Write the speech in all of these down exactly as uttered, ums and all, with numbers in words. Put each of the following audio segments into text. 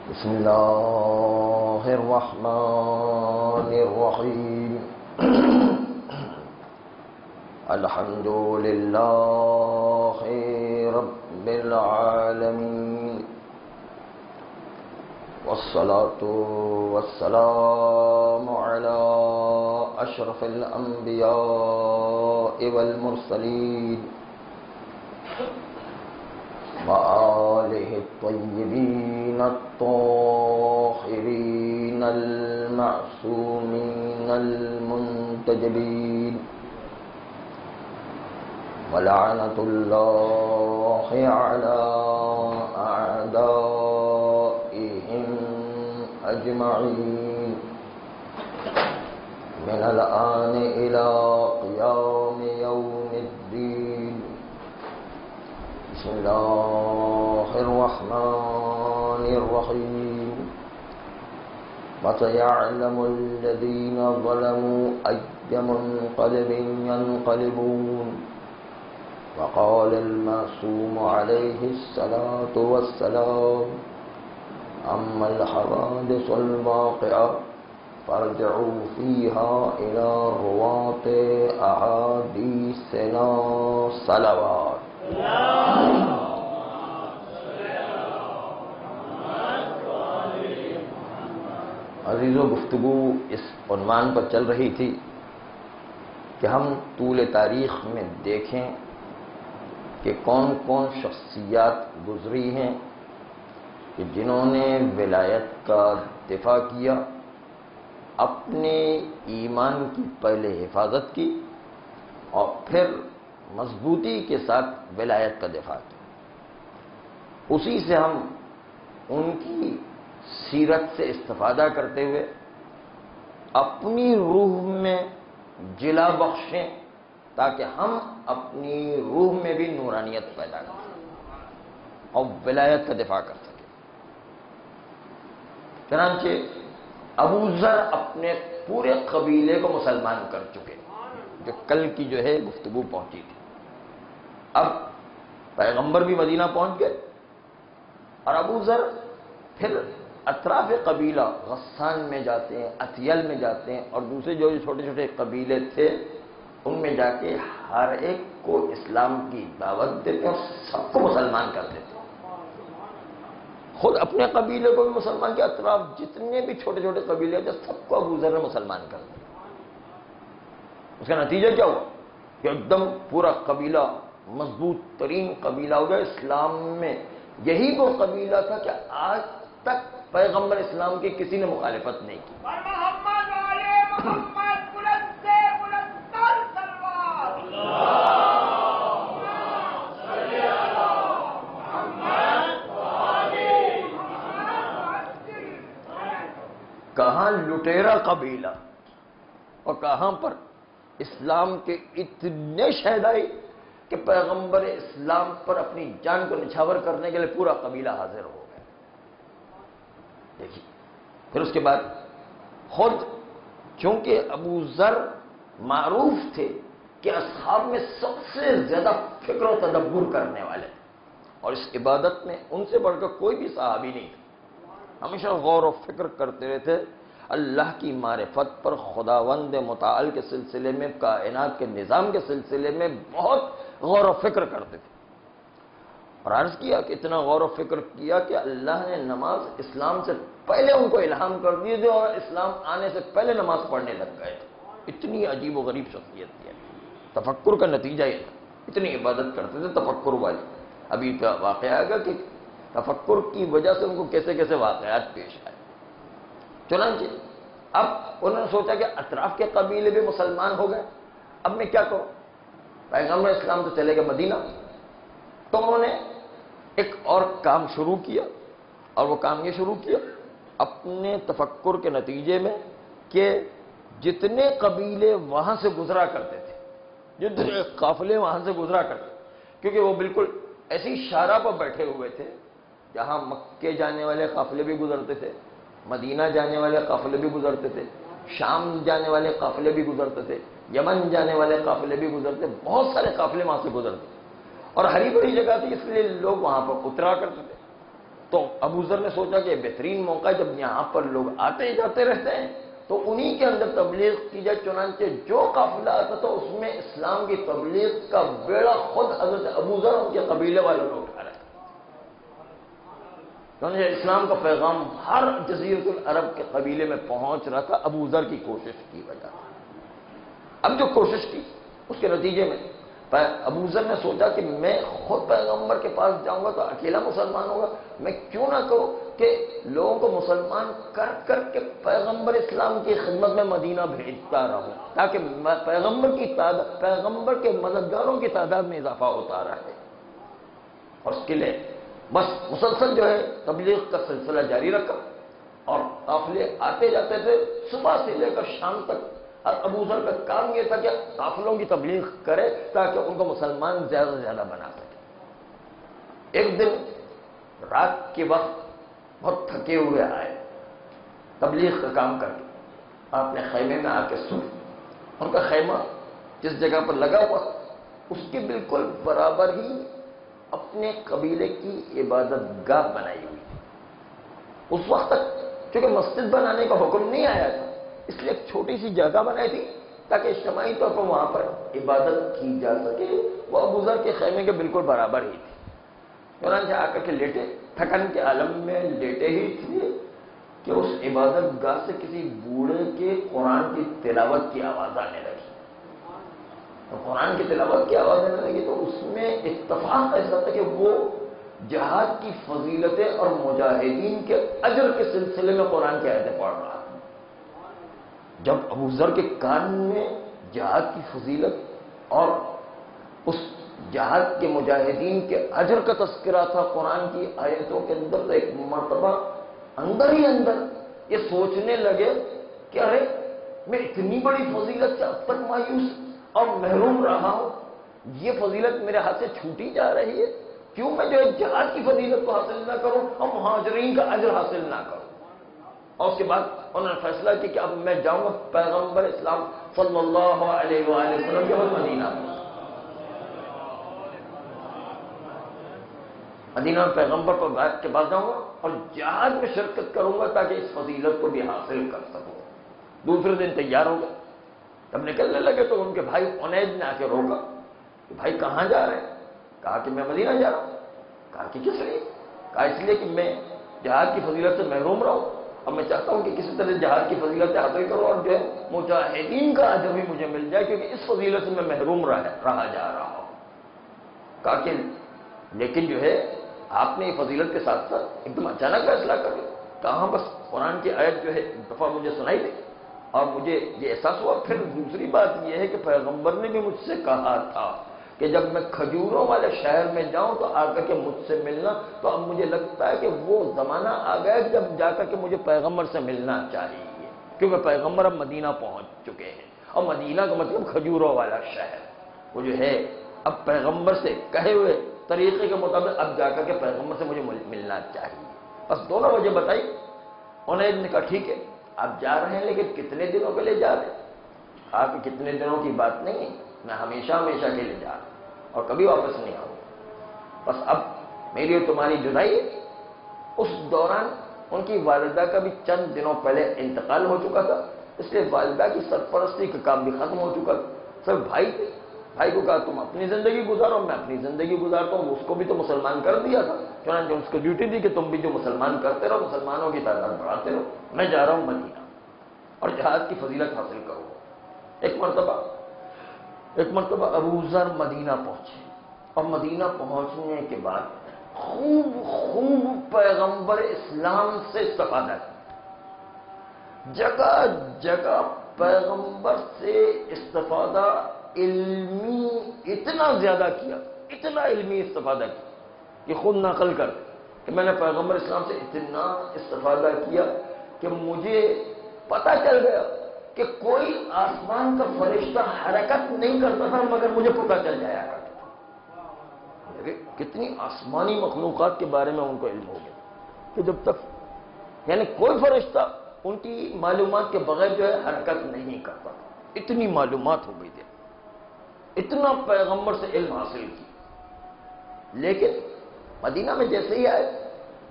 بسم اللہ الرحمن الرحیم الحمد للہ رب العالمین والصلاة والسلام علی اشرف الانبیاء والمرسلین وآلہ الطیبین الطاہرین المعصومین المنتجبین ولعنت اللہ علی اعدائہم اجمعین من الآن الى قیام یوم الدین بسم اللہ الرحمن الرحیم وسيعلم الذين ظلموا أي منقلب ينقلبون وقال المعصوم عليه الصلاة والسلام أما الحوادث الواقعة فارجعوا فيها إلى رواة أحاديثنا صلوات. عزیزو، گفتگو اس عنوان پر چل رہی تھی کہ ہم طول تاریخ میں دیکھیں کہ کون کون شخصیات گزری ہیں کہ جنہوں نے ولایت کا دفاع کیا، اپنے ایمان کی پہلے حفاظت کی اور پھر مضبوطی کے ساتھ ولایت کا دفاع کیا. اسی سے ہم ان کی سیرت سے استفادہ کرتے ہوئے اپنی روح میں جلا بخشیں تاکہ ہم اپنی روح میں بھی نورانیت پیدا کریں اور ولایت کا دفاع کر سکیں. چنانچہ ابو ذر اپنے پورے قبیلے کو مسلمان کر چکے، جو کل کی جو ہے گفتگو پہنچی تھی. اب پیغمبر بھی مدینہ پہنچ گئے اور ابو ذر پھر اطراف قبیلہ غسان میں جاتے ہیں، اتیل میں جاتے ہیں اور دوسرے جو چھوٹے چھوٹے قبیلے تھے ان میں جا کے ہر ایک کو اسلام کی دعوت دیتے اور سب کو مسلمان کر دیتے. خود اپنے قبیلے کو بھی مسلمان کے اطراف جتنے بھی چھوٹے چھوٹے قبیلے تھے سب کو ابو ذر نے مسلمان کر دیا. اس کا نتیجہ کیا ہوا کہ ایک دم پورا قبیلہ مضبوط ترین قبیلہ ہو گیا اسلام میں. یہی وہ قبیلہ تھا کہ آج تک پیغمبر اسلام کی کسی نے مخالفت نہیں کی. محمد والے محمد بلند سے بلندتر تلوار. کہاں لٹیرا قبیلہ اور کہاں پر اسلام کے اتنے شہدائی کہ پیغمبر اسلام پر اپنی جان کو نچھاور کرنے کے لیے پورا قبیلہ حاضر ہو گیا. دیکھیے پھر اس کے بعد خود چونکہ ابو ذر معروف تھے کہ اصحاب میں سب سے زیادہ فکر و تدبر کرنے والے اور اس عبادت میں ان سے بڑھ کر کوئی بھی صحابی نہیں تھا. ہمیشہ غور و فکر کرتے رہتے اللہ کی معرفت پر، خداوند متعال کے سلسلے میں، کائنات کے نظام کے سلسلے میں بہت غور و فکر کرتے تھے. اور عرض کیا کہ اتنا غور و فکر کیا کہ اللہ نے نماز اسلام سے پہلے ان کو الہام کر دیے تھے اور اسلام آنے سے پہلے نماز پڑھنے لگ گئے تھے. اتنی عجیب و غریب شخصیت تھی. تفکر کا نتیجہ یہ تھا، اتنی عبادت کرتے تھے تفکر والے. ابھی کا واقعہ آئے گا کہ تفکر کی وجہ سے ان کو کیسے کیسے واقعات پیش آئے. چنانچہ اب انہوں نے سوچا کہ اطراف کے قبیلے بھی مسلمان ہو گئے، اب میں کیا کروں؟ پیغمبر اسلام تو چلے گئے مدینہ. تو انہوں نے ایک اور کام شروع کیا اور وہ کام یہ شروع کیا اپنے تفکر کے نتیجے میں کہ جتنے قبیلے وہاں سے گزرا کرتے تھے، جتنے قافلے وہاں سے گزرا کرتے تھے، کیونکہ وہ بالکل ایسی شارہ پر بیٹھے ہوئے تھے جہاں مکے جانے والے قافلے بھی گزرتے تھے، مدینہ جانے والے قافلے بھی گزرتے تھے، شام جانے والے قافلے بھی گزرتے تھے، یمن جانے والے قافلے بھی گزرتے، بہت سارے قافلے وہاں سے گزرتے اور ہری بھری جگہ تھی اس لیے لوگ وہاں پر اترا کرتے تھے. تو ابو ذر نے سوچا کہ بہترین موقع ہے، جب یہاں پر لوگ آتے جاتے رہتے ہیں تو انہی کے اندر تبلیغ کی جائے۔ چنانچہ جو قافلہ آتا تھا اس میں اسلام کی تبلیغ کا بیڑا خود حضرت ابو ذر ان کے قبیلے والوں نے اٹھا رہے تھے۔ چنانچہ اسلام کا پیغام ہر جزیرۃ العرب کے قبیلے میں پہنچ رہا تھا ابو ذر کی کوشش کی وجہ سے۔ اب جو کوشش کی اس کے نتیجے میں ابو ذر نے سوچا کہ میں خود پیغمبر کے پاس جاؤں گا تو اکیلا مسلمان ہوگا، میں کیوں نہ کہوں کہ لوگوں کو مسلمان کر کر کے پیغمبر اسلام کی خدمت میں مدینہ بھیجتا رہوں، تاکہ پیغمبر کی تعداد پیغمبر کے مددگاروں کی تعداد میں اضافہ ہوتا رہے۔ اور اس کے لیے بس مسلسل جو ہے تبلیغ کا سلسلہ جاری رکھا، اور قافلے آتے جاتے تھے صبح سے لے کر شام تک۔ اور ابو ذر کا کام یہ تھا کہ قافلوں کی تبلیغ کرے تاکہ ان کو مسلمان زیادہ سے زیادہ بنا سکے۔ ایک دن رات کے وقت بہت تھکے ہوئے آئے تبلیغ کا کام کر کے، آپ نے خیمے میں آ کے سنے۔ ان کا خیمہ جس جگہ پر لگا ہوا اس کے بالکل برابر ہی اپنے قبیلے کی عبادت گاہ بنائی ہوئی تھی۔ اس وقت تک چونکہ مسجد بنانے کا حکم نہیں آیا تھا، اس لیے ایک چھوٹی سی جگہ بنائی تھی تاکہ اجتماعی طور پر وہاں پر عبادت کی جا سکے۔ وہ ابو ذر کے خیمے کے بالکل برابر ہی تھی۔ چنانچہ آ کر کے لیٹے، تھکن کے عالم میں لیٹے ہی تھے کہ اس عبادت گاہ سے کسی بوڑھے کے قرآن کی تلاوت کی آواز آنے لگی۔ تو قرآن کی تلاوت کی آواز آنے لگی تو اس میں اتفاق ایسا تھا کہ وہ جہاد کی فضیلتیں اور مجاہدین کے اجر کے سلسلے میں قرآن کی آیتیں پڑھ رہا۔ جب ابو ذر کے کان میں جہاد کی فضیلت اور اس جہاد کے مجاہدین کے اجر کا تذکرہ تھا قرآن کی آیتوں کے اندر، تو ایک مرتبہ اندر ہی اندر یہ سوچنے لگے کہ ارے میں اتنی بڑی فضیلت سے اب تک مایوس اور محروم رہا ہوں، یہ فضیلت میرے ہاتھ سے چھوٹی جا رہی ہے، کیوں میں جو ایک جہاد کی فضیلت کو حاصل نہ کروں اور مہاجرین کا اجر حاصل نہ کروں۔ اور اس کے بعد انہوں نے فیصلہ کیا کہ اب میں جاؤں گا پیغمبر اسلام صلی اللہ علیہ وآلہ وسلم کے بعد مدینہ میں مدینہ میں پیغمبر پر بیعت کے بعد جاؤں گا اور جہاد میں شرکت کروں گا تاکہ اس فضیلت کو بھی حاصل کر سکوں۔ دوسرے دن تیار ہو گئے، جب نکلنے لگے تو ان کے بھائی انید نے آ کے روکا کہ بھائی کہاں جا رہے ہیں؟ کہا کہ میں مدینہ جا رہا ہوں۔ کہا کہ کس لیے؟ کہا اس لیے کہ میں جہاد کی فضیلت سے محروم رہوں اور میں چاہتا ہوں کہ کسی طرح جہاد کی فضیلت حاصل کروں اور جو ہے مجاہدین کا اجر بھی مجھے مل جائے، کیونکہ اس فضیلت سے میں محروم رہا جا رہا ہوں۔ کہا کہ لیکن جو ہے آپ نے یہ فضیلت کے ساتھ ساتھ ایک دم اچانک فیصلہ کر لیا۔ کہاں بس قرآن کی آیت جو ہے ایک دفعہ مجھے سنائی دی اور مجھے یہ احساس ہوا۔ پھر دوسری بات یہ ہے کہ پیغمبر نے بھی مجھ سے کہا تھا کہ جب میں کھجوروں والے شہر میں جاؤں تو آ کر کے مجھ سے ملنا، تو اب مجھے لگتا ہے کہ وہ زمانہ آ گیا جب جا کر کے مجھے پیغمبر سے ملنا چاہیے، کیونکہ پیغمبر اب مدینہ پہنچ چکے ہیں، اور مدینہ کا مطلب کھجوروں والا شہر۔ وہ جو ہے اب پیغمبر سے کہے ہوئے طریقے کے مطابق اب جا کر کے پیغمبر سے مجھے ملنا چاہیے۔ بس دونوں وجہ بتائی۔ انہیں نے کہا ٹھیک ہے آپ جا رہے ہیں، لیکن کتنے دنوں کے لیے جا رہے ہیں؟ کہا کہ کتنے دنوں کی بات نہیں ہے، میں ہمیشہ ہمیشہ کے لیے جا رہا ہوں اور کبھی واپس نہیں آؤں گا۔ بس اب میری اور تمہاری جدائی ہے۔ اس دوران ان کی والدہ کا بھی چند دنوں پہلے انتقال ہو چکا تھا، اس لیے والدہ کی سرپرستی کا کام بھی ختم ہو چکا تھا۔ سب بھائی تھے، بھائی کو کہا تم اپنی زندگی گزارو، میں اپنی زندگی گزارتا ہوں۔ اس کو بھی تو مسلمان کر دیا تھا، چنانچہ اس کو ڈیوٹی دی کہ تم بھی جو مسلمان کرتے رہو، مسلمانوں کی تعداد بڑھاتے رہو، میں جا رہا ہوں مدینہ اور جہاد کی فضیلت حاصل کروں۔ ایک مرتبہ ایک مرتبہ ابو ذر مدینہ پہنچے اور مدینہ پہنچنے کے بعد خوب خوب پیغمبر اسلام سے استفادہ کیا، جگہ جگہ پیغمبر سے استفادہ علمی اتنا زیادہ کیا، اتنا علمی استفادہ کیا کہ خود نقل کر کہ میں نے پیغمبر اسلام سے اتنا استفادہ کیا کہ مجھے پتہ چل گیا کہ کوئی آسمان کا فرشتہ حرکت نہیں کرتا تھا مگر مجھے پتہ چل جایا کرتا تھا۔ کتنی آسمانی مخلوقات کے بارے میں ان کو علم ہو گیا کہ جب تک یعنی کوئی فرشتہ ان کی معلومات کے بغیر جو ہے حرکت نہیں کرتا تھا، اتنی معلومات ہو گئی تھی، اتنا پیغمبر سے علم حاصل کی۔ لیکن مدینہ میں جیسے ہی آئے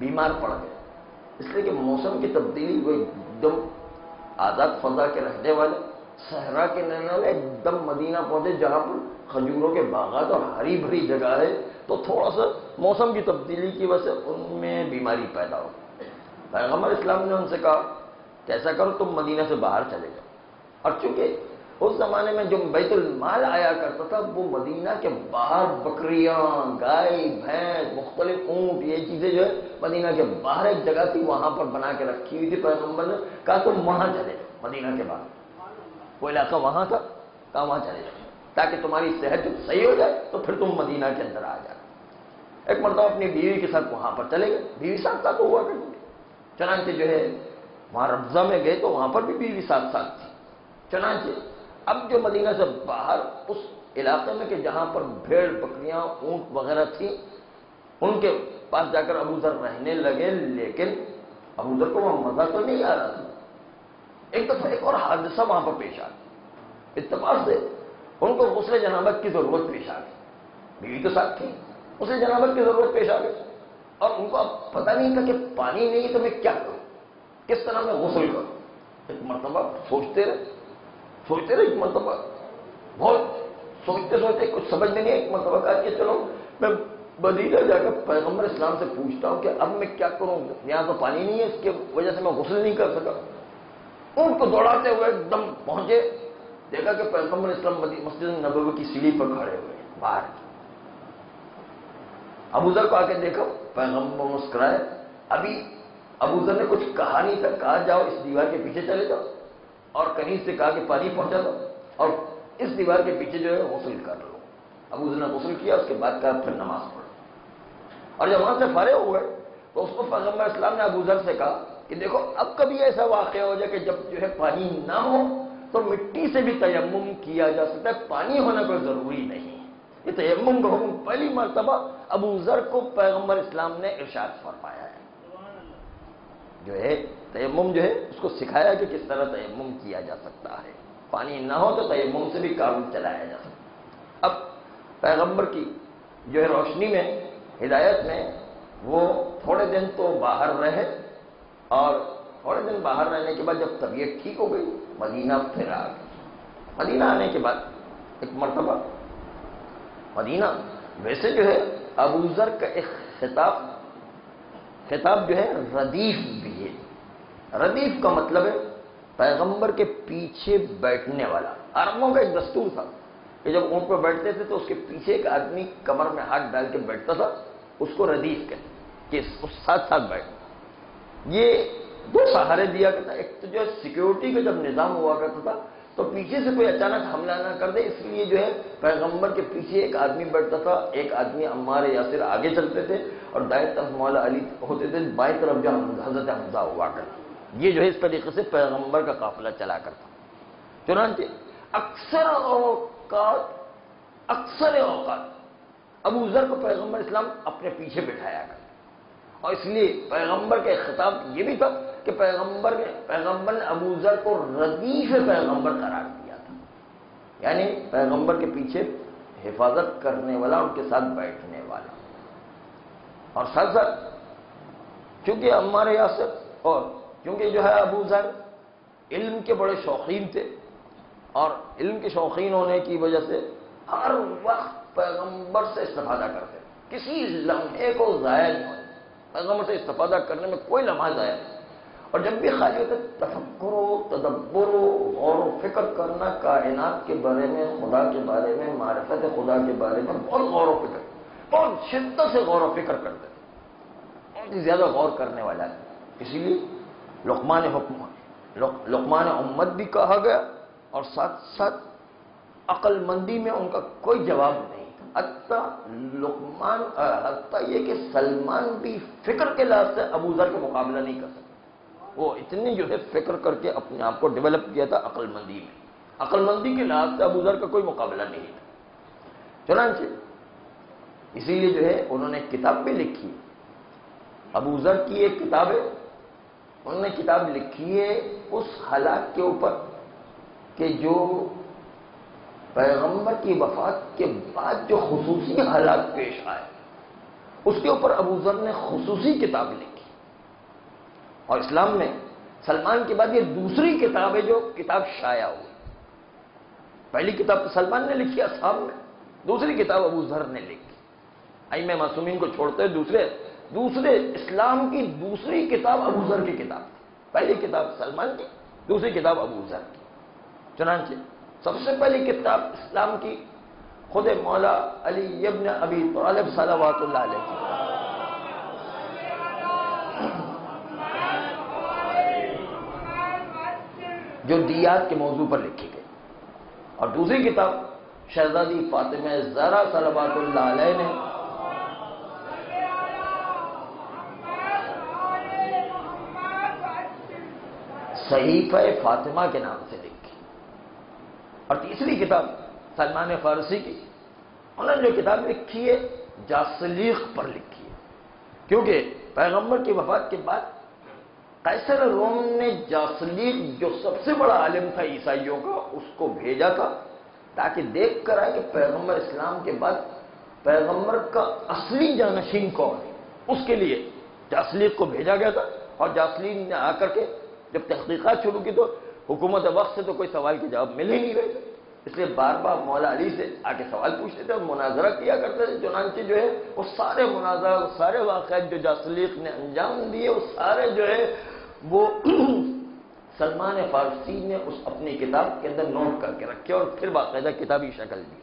بیمار پڑ گئے، اس لیے کہ موسم کی تبدیلی وہ ایک دم آزاد فضا کے رہنے والے، صحرا کے رہنے والے ایک دم مدینہ پہنچے جہاں پر کھجوروں کے باغات اور ہری بھری جگہ ہے، تو تھوڑا سا موسم کی تبدیلی کی وجہ سے ان میں بیماری پیدا ہو۔ پیغمبر اسلام نے ان سے کہا کہ ایسا کرو تم مدینہ سے باہر چلے جاؤ، اور چونکہ اس زمانے میں جو بیت المال آیا کرتا تھا وہ مدینہ کے باہر بکریاں، گائے، بھینس، مختلف اونٹ، یہ چیزیں جو ہے مدینہ کے باہر ایک جگہ تھی وہاں پر بنا کے رکھی ہوئی تھی۔ پیغمبر نے کہا تم وہاں چلے جاؤ، مدینہ کے باہر وہ علاقہ وہاں تھا، کہا وہاں چلے جاؤ تاکہ تمہاری صحت جب صحیح ہو جائے تو پھر تم مدینہ کے اندر آ جاؤ۔ ایک مرتبہ اپنی بیوی کے ساتھ وہاں پر چلے گئے، بیوی ساتھ ساتھ ہوا کرتی تھی، چنانچہ جو ہے وہاں ربضہ میں گئے تو وہاں پر بھی بیوی ساتھ ساتھ تھی۔ چنانچہ اب جو مدینہ سے باہر اس علاقے میں کہ جہاں پر بھیڑ، بکریاں، اونٹ وغیرہ تھیں، ان کے پاس جا کر ابو ذر رہنے لگے، لیکن ابو ذر کو وہاں مزہ تو نہیں آ رہا تھا۔ ایک دفعہ ایک اور حادثہ وہاں پر پیش آ گیا، اتفاق سے ان کو غسل جنابت کی ضرورت پیش آ گئی، بیوی تو ساتھ تھی، غسل جنابت کی ضرورت پیش آ گئی، اور ان کو اب پتہ نہیں تھا کہ پانی نہیں ہے تو میں کیا کروں، کس طرح میں غسل کروں۔ ایک مرتبہ سوچتے رہے سوچتے رہے ایک مرتبہ بہت سوچتے سوچتے کچھ سمجھ میں نہیں، ایک مرتبہ کہا کہ چلو میں مدینہ جا کر پیغمبر اسلام سے پوچھتا ہوں کہ اب میں کیا کروں، یہاں تو پانی نہیں ہے، اس کی وجہ سے میں غسل نہیں کر سکا۔ اونٹ کو دوڑاتے ہوئے ایک دم پہنچے، دیکھا کہ پیغمبر اسلام مسجد نبوی کی سیڑھی پر کھڑے ہوئے باہر۔ ابو ذر کو آ کے دیکھا، پیغمبر مسکرائے، ابھی ابو ذر نے کچھ کہا نہیں تھا، کہا جاؤ اس دیوار کے پیچھے چلے جاؤ، اور کنیز سے کہا کہ پانی پہنچا دو اور اس دیوار کے پیچھے جو ہے غسل کر لو۔ ابو ذر نے غسل کیا، اس کے بعد کہا پھر نماز پڑھو، اور جب وہاں سے فارغ ہوئے تو اس کو پیغمبر اسلام نے ابو ذر سے کہا کہ دیکھو اب کبھی ایسا واقعہ ہو جائے کہ جب جو ہے پانی نہ ہو تو مٹی سے بھی تیمم کیا جا سکتا ہے، پانی ہونا کوئی ضروری نہیں ہے۔ یہ تیمم کا حکم پہلی مرتبہ ابو ذر کو پیغمبر اسلام نے ارشاد فرمایا ہے، جو ہے تیمم جو ہے اس کو سکھایا کہ کس طرح تیمم کیا جا سکتا ہے، پانی نہ ہو تو تیمم سے بھی کام چلایا جا سکتا ہے۔ اب پیغمبر کی جو ہے روشنی میں، ہدایت میں، وہ تھوڑے دن تو باہر رہے، اور تھوڑے دن باہر رہنے کے بعد جب طبیعت ٹھیک ہو گئی مدینہ پھر آ گئی۔ مدینہ آنے کے بعد ایک مرتبہ مدینہ ویسے جو ہے ابو ذر کا ایک خطاب خطاب جو ہے ردیف بھی ہے۔ ردیف کا مطلب ہے پیغمبر کے پیچھے بیٹھنے والا۔ عربوں کا ایک دستور تھا کہ جب اونٹ پر بیٹھتے تھے تو اس کے پیچھے ایک آدمی کمر میں ہاتھ ڈال کے بیٹھتا تھا، اس کو ردیف کہتے کہ اس ساتھ ساتھ بیٹھنا۔ یہ دو سہارے دیا کرتا، ایک تو جو ہے سیکیورٹی کا جب نظام ہوا کرتا تھا تو پیچھے سے کوئی اچانک حملہ نہ کر دے، اس لیے جو ہے پیغمبر کے پیچھے ایک آدمی بیٹھتا تھا، ایک آدمی عمار یاسر آگے چلتے تھے، اور دائیں طرف مولا علی ہوتے تھے، بائیں طرف جو حضرت حمزہ ہوا کرتا۔ یہ جو ہے اس طریقے سے پیغمبر کا قافلہ چلا کرتا۔ چنانچہ اکثر اوقات اکثر اوقات ابو ذر کو پیغمبر اسلام اپنے پیچھے بٹھایا کرتا، اور اس لیے پیغمبر کا خطاب یہ بھی تھا کہ پیغمبر نے پیغمبر نے ابو ذر کو ردیف پیغمبر قرار دیا تھا، یعنی پیغمبر کے پیچھے حفاظت کرنے والا، ان کے ساتھ بیٹھنے والا۔ اور ساتھ ساتھ چونکہ عمار یاسر اور کیونکہ جو ہے ابو ذر علم کے بڑے شوقین تھے، اور علم کے شوقین ہونے کی وجہ سے ہر وقت پیغمبر سے استفادہ کرتے، کسی لمحے کو ضائع نہیں ہونے، پیغمبر سے استفادہ کرنے میں کوئی لمحہ ضائع نہیں۔ اور جب بھی خالی ہوتا تفکر و تدبر و غور و فکر کرنا، کائنات کے بارے میں، خدا کے بارے میں، معرفت خدا کے بارے میں بہت غور و فکر، بہت شدت سے غور و فکر کرتے تھے، بہت ہی زیادہ غور کرنے والا ہے۔ اسی لیے لقمان حکم لقمان امت بھی کہا گیا، اور ساتھ ساتھ عقل مندی میں ان کا کوئی جواب نہیں تھا، حتیٰ لقمان حتیٰ یہ کہ سلمان بھی فکر کے لحاظ سے ابو ذر کا مقابلہ نہیں کر سکتے، وہ اتنی جو ہے فکر کر کے اپنے آپ کو ڈیولپ کیا تھا عقل مندی میں، عقل مندی کے لحاظ سے ابو ذر کا کوئی مقابلہ نہیں تھا۔ چنانچہ اسی لیے جو ہے انہوں نے کتاب بھی لکھی، ابو ذر کی ایک کتاب ہے، انہوں نے کتاب لکھی ہے اس حالات کے اوپر کہ جو پیغمبر کی وفات کے بعد جو خصوصی حالات پیش آئے، اس کے اوپر ابو ذر نے خصوصی کتاب لکھی۔ اور اسلام میں سلمان کے بعد یہ دوسری کتاب ہے جو کتاب شائع ہوئی. پہلی کتاب تو سلمان نے لکھی اصحاب میں، دوسری کتاب ابو ذر نے لکھی. ائمہ معصومین کو چھوڑتے دوسرے دوسرے اسلام کی دوسری کتاب ابو ذر کی کتاب تھی. پہلی کتاب سلمان کی، دوسری کتاب ابو ذر کی. چنانچہ سب سے پہلی کتاب اسلام کی خود مولا علی ابن ابی طالب صلوات اللہ علیہ کی، جو دیات کے موضوع پر لکھی گئی. اور دوسری کتاب شہزادی فاطمہ زہرا صلوات اللہ علیہ نے صحیفہ فاطمہ کے نام سے لکھی. اور تیسری کتاب سلمان فارسی کی، انہوں نے جو کتاب لکھی ہے جاسلیق پر لکھی ہے، کیونکہ پیغمبر کی وفات کے بعد قیصر روم نے جاسلیق جو سب سے بڑا عالم تھا عیسائیوں کا اس کو بھیجا تھا تاکہ دیکھ کر آئے کہ پیغمبر اسلام کے بعد پیغمبر کا اصلی جانشین کون ہے. اس کے لیے جاسلیق کو بھیجا گیا تھا. اور جاسلیق نے آ کر کے جب تحقیقات شروع کی تو حکومت وقت سے تو کوئی سوال کے جواب مل ہی نہیں رہے تھے، اس لیے بار بار مولا علی سے آ کے سوال پوچھتے تھے اور مناظرہ کیا کرتے تھے. چنانچہ جو ہے وہ سارے مناظرہ وہ سارے واقعات جو جاسلیق نے انجام دیے وہ سارے جو ہے وہ سلمان فارسی نے اس اپنی کتاب کے اندر نوٹ کر کے رکھے اور پھر باقاعدہ کتابی شکل دی.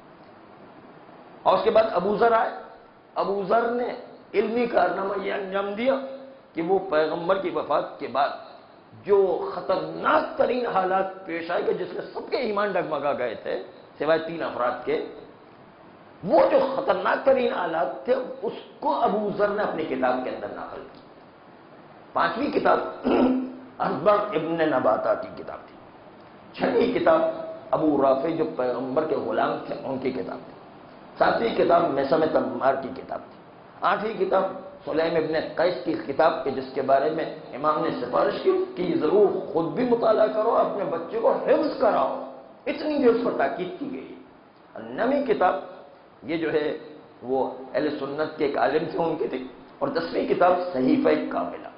اور اس کے بعد ابو ذر آئے. ابو ذر نے علمی کارنامہ یہ انجام دیا کہ وہ پیغمبر کی وفات کے بعد جو خطرناک ترین حالات پیش آئے گئے جس میں سب کے ایمان ڈگمگا گئے تھے سوائے تین افراد کے، وہ جو خطرناک ترین حالات تھے اس کو ابو ذر نے اپنی کتاب کے اندر نقل کی. پانچویں کتاب اخبار ابن نباتا کی کتاب تھی. چھٹی کتاب ابو رافع جو پیغمبر کے غلام تھے ان کی کتاب تھی. ساتویں کتاب میثم تمار کی کتاب تھی. آٹھویں کتاب سلیم ابن قیس کی کتاب کے جس کے بارے میں امام نے سفارش کی کہ ضرور خود بھی مطالعہ کرو اپنے بچے کو حفظ کراؤ، اتنی جو اس پر تاکید کی گئی. نویں کتاب یہ جو ہے وہ اہل سنت کے ایک عالم تھے ان کی تھی. اور دسویں کتاب صحیفہ کاملہ.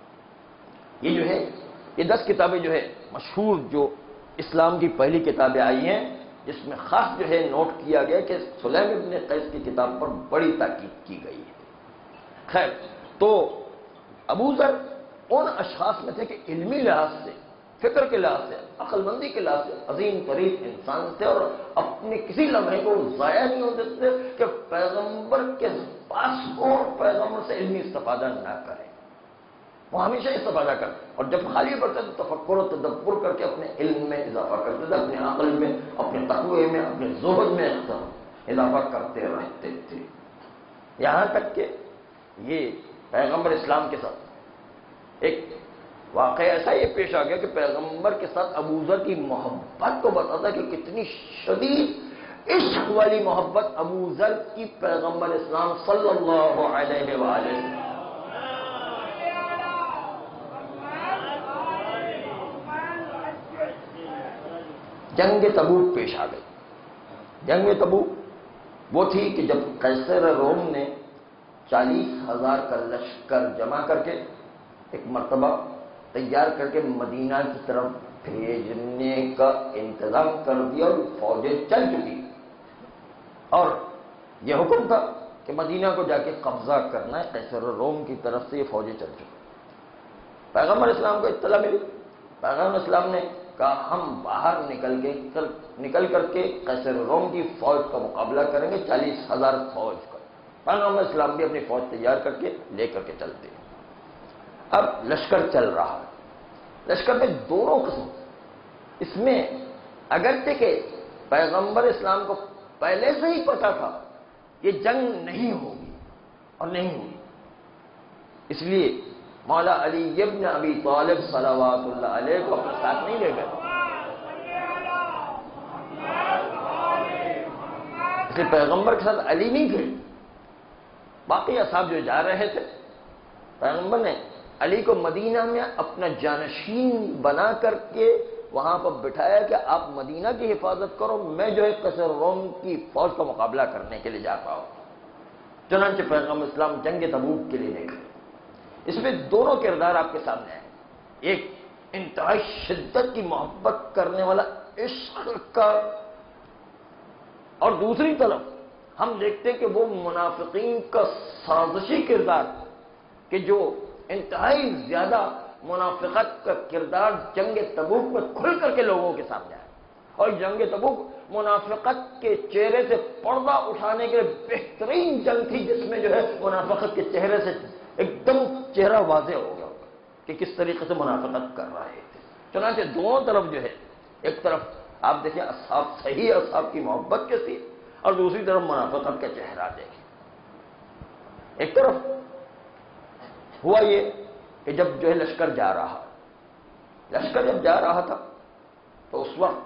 یہ جو ہے یہ دس کتابیں جو ہے مشہور جو اسلام کی پہلی کتابیں آئی ہیں جس میں خاص جو ہے نوٹ کیا گیا کہ سلیم ابن قیس کی کتاب پر بڑی تاکید کی گئی ہے. خیر، تو ابو ذر ان اشخاص میں تھے کہ علمی لحاظ سے، فکر کے لحاظ سے، عقل مندی کے لحاظ سے عظیم ترین انسان تھے اور اپنے کسی لمحے کو ضائع نہیں ہوتے تھے کہ پیغمبر کے پاس ہو اور پیغمبر سے علمی استفادہ نہ کریں. وہ ہمیشہ استفادہ کرتے اور جب خالی پڑتے تو تفکر و تدبر کر کے اپنے علم میں اضافہ کرتے تھے، اپنے عقل میں، اپنے تقوی میں، اپنے زہد میں اضافہ کرتے رہتے تھے. یہاں تک کہ یہ پیغمبر اسلام کے ساتھ ایک واقعہ ایسا یہ پیش آ گیا کہ پیغمبر کے ساتھ ابو ذر کی محبت کو بتاتا کہ کتنی شدید عشق والی محبت ابو ذر کی پیغمبر اسلام صلی اللہ علیہ وآلہ جنگ تبوک پیش آ گئی. جنگ تبوک وہ تھی کہ جب قیصر روم نے چالیس ہزار کا لشکر جمع کر کے ایک مرتبہ تیار کر کے مدینہ کی طرف بھیجنے کا انتظام کر دیا اور فوجیں چل چکی اور یہ حکم تھا کہ مدینہ کو جا کے قبضہ کرنا ہے. قیصر روم کی طرف سے یہ فوجیں چل چکی. پیغمبر اسلام کو اطلاع ملی. پیغمبر اسلام نے کہا ہم باہر نکل کے نکل کر کے قیصر روم کی فوج کا مقابلہ کریں گے، چالیس ہزار فوج کا. پیغمبر اسلام بھی اپنی فوج تیار کر کے لے کر کے چلتے ہیں. اب لشکر چل رہا ہے. لشکر میں دونوں قسم. اس میں اگرچہ کہ پیغمبر اسلام کو پہلے سے ہی پتا تھا یہ جنگ نہیں ہوگی اور نہیں ہوگی، اس لیے مولا علی ابن ابی طالب صلوات اللہ علیہ کو اپنے ساتھ نہیں لے گئے. اس لیے پیغمبر کے ساتھ علی نہیں تھے. باقی اصحاب جو جا رہے تھے پیغمبر نے علی کو مدینہ میں اپنا جانشین بنا کر کے وہاں پر بٹھایا کہ آپ مدینہ کی حفاظت کرو، میں جو ہے قیصر روم کی فوج کا مقابلہ کرنے کے لیے جاتا ہوں. چنانچہ پیغمبر اسلام جنگ تبوک کے لیے نکلے. اس میں دونوں کردار آپ کے سامنے آئے. ایک انتہائی شدت کی محبت کرنے والا عشق کا، اور دوسری طرف ہم دیکھتے ہیں کہ وہ منافقین کا سازشی کردار کہ جو انتہائی زیادہ منافقت کا کردار جنگ تبوک میں کھل کر کے لوگوں کے سامنے آیا. اور جنگ تبوک منافقت کے چہرے سے پردہ اٹھانے کے لیے بہترین جنگ تھی، جس میں جو ہے منافقت کے چہرے سے ایک دم چہرہ واضح ہو گیا ہوگا کہ کس طریقے سے منافقت کر رہے تھے. چنانچہ دونوں طرف جو ہے، ایک طرف آپ دیکھیں اصحاب صحیح اصحاب کی محبت کے تھی، اور دوسری طرف منافقت کا چہرہ دیکھیں. ایک طرف ہوا یہ کہ جب جو ہے لشکر جا رہا لشکر جب جا رہا تھا تو اس وقت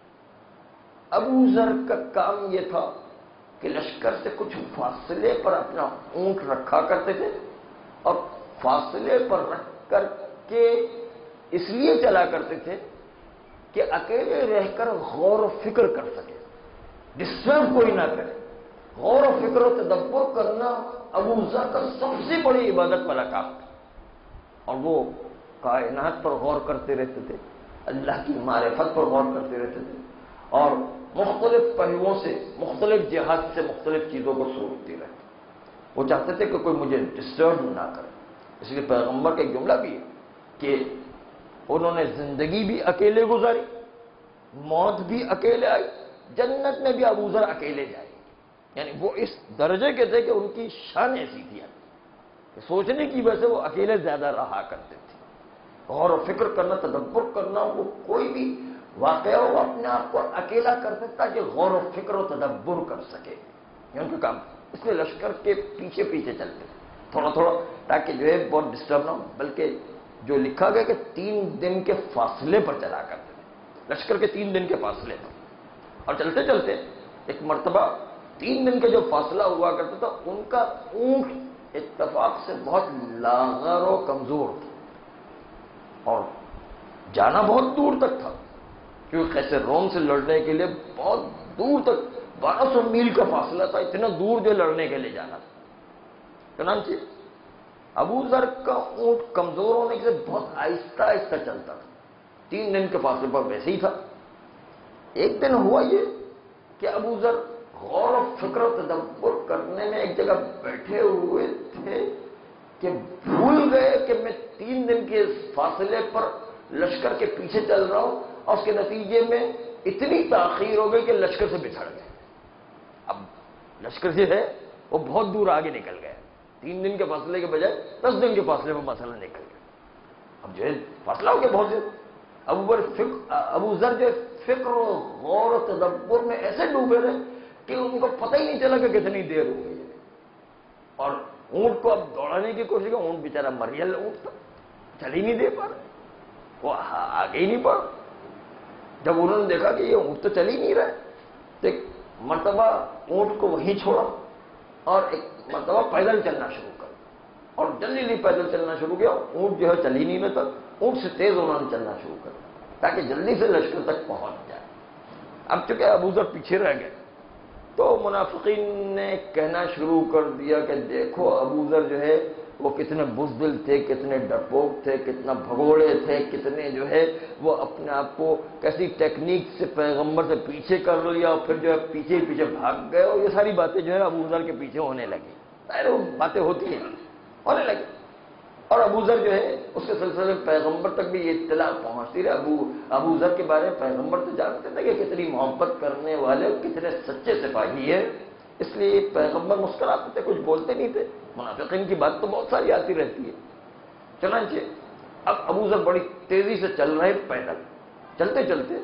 ابو ذر کا کام یہ تھا کہ لشکر سے کچھ فاصلے پر اپنا اونٹ رکھا کرتے تھے، اور فاصلے پر رکھ کر کے اس لیے چلا کرتے تھے کہ اکیلے رہ کر غور و فکر کر سکے، ڈسٹرب کوئی نہ کرے. غور و فکر و تدبر کرنا ابو ذر کا سب سے بڑی عبادت والا کام تھا، اور وہ کائنات پر غور کرتے رہتے تھے، اللہ کی معرفت پر غور کرتے رہتے تھے، اور مختلف پہلوؤں سے، مختلف جہات سے مختلف چیزوں کو سوچتے رہتے. وہ چاہتے تھے کہ کوئی مجھے ڈسٹرب نہ کرے. اس لیے پیغمبر کا ایک جملہ بھی ہے کہ انہوں نے زندگی بھی اکیلے گزاری، موت بھی اکیلے آئی، جنت میں بھی ابو ذر اکیلے جائے. یعنی وہ اس درجے کے تھے کہ ان کی شان ایسی تھی کہ سوچنے کی وجہ سے وہ اکیلے زیادہ رہا کرتے تھے. غور و فکر کرنا، تدبر کرنا، وہ کوئی بھی واقعہ وہ اپنے آپ کو اکیلا کر سکتا کہ غور و فکر و تدبر کر سکے. یہ ان کا کام. اس لیے لشکر کے پیچھے پیچھے چلتے تھے تھوڑا تھوڑا، تاکہ جو ہے بہت ڈسٹرب نہ ہو. بلکہ جو لکھا گیا کہ تین دن کے فاصلے پر چلا کرتے تھے، لشکر کے تین دن کے فاصلے پر. اور چلتے چلتے ایک مرتبہ تین دن کا جو فاصلہ ہوا کرتا تھا، ان کا اونٹ اتفاق سے بہت لاغر و کمزور تھا، اور جانا بہت دور تک تھا، کیونکہ کیسے روم سے لڑنے کے لیے بہت دور تک بارہ سو میل کا فاصلہ تھا. اتنا دور جو لڑنے کے لیے جانا تھا. چنانچہ ابو ذر کا اونٹ کمزور ہونے کے لیے بہت آہستہ آہستہ چلتا تھا. تین دن کے فاصلے پر ویسے ہی تھا. ایک دن ہوا یہ کہ ابو ذر غور و فکر و تدبر کرنے میں ایک جگہ بیٹھے ہوئے تھے کہ بھول گئے کہ میں تین دن کے فاصلے پر لشکر کے پیچھے چل رہا ہوں، اور اس کے نتیجے میں اتنی تاخیر ہو گئی کہ لشکر سے بچھڑ گئے. اب لشکر سے ہے وہ بہت دور آگے نکل گیا. تین دن کے فاصلے کے بجائے دس دن کے فاصلے میں مسئلہ نکل گیا. اب جو ہے فاصلہ ہو گیا بہت زیادہ. ابو بر فکر ابو ذر جو فکر و غور و تدبر میں ایسے ڈوبے رہے کہ ان کو پتہ ہی نہیں چلا کہ کتنی دیر ہو گئی. اور اونٹ کو اب دوڑانے کی کوشش کی. اونٹ بیچارہ مریل اونٹ تھا، چل ہی نہیں دے پا رہا، وہ آگے ہی نہیں پڑا. جب انہوں نے دیکھا کہ یہ اونٹ تو چل ہی نہیں رہا، تو ایک مرتبہ اونٹ کو وہیں چھوڑا اور ایک مرتبہ پیدل چلنا شروع کر، اور جلدی جلدی پیدل چلنا شروع کیا. اونٹ جو ہے چل ہی نہیں رہتا. اونٹ سے تیز انہوں نے چلنا شروع کر تاکہ جلدی سے لشکر تک پہنچ جائے. اب چونکہ ابو ذر پیچھے رہ گئے تو منافقین نے کہنا شروع کر دیا کہ دیکھو ابو ذر جو ہے وہ کتنے بزدل تھے، کتنے ڈرپوک تھے، کتنا بھگوڑے تھے، کتنے جو ہے وہ اپنے آپ کو کیسی ٹیکنیک سے پیغمبر سے پیچھے کر لیا، اور پھر جو ہے پیچھے پیچھے بھاگ گئے. اور یہ ساری باتیں جو ہے ابو ذر کے پیچھے ہونے لگی. ارے وہ باتیں ہوتی ہیں ہونے لگی. اور ابو ذر جو ہے اس کے سلسلے میں پیغمبر تک بھی یہ اطلاع پہنچتی رہی. ابو ابو ذر کے بارے میں پیغمبر تو جانتے تھے کہ کتنی محبت کرنے والے، کتنے سچے سپاہی ہیں. اس لیے پیغمبر مسکراتے تھے، کچھ بولتے نہیں تھے. منافقین کی بات تو بہت ساری آتی رہتی ہے. چنانچہ اب ابو ذر بڑی تیزی سے چل رہے پیدل. چلتے چلتے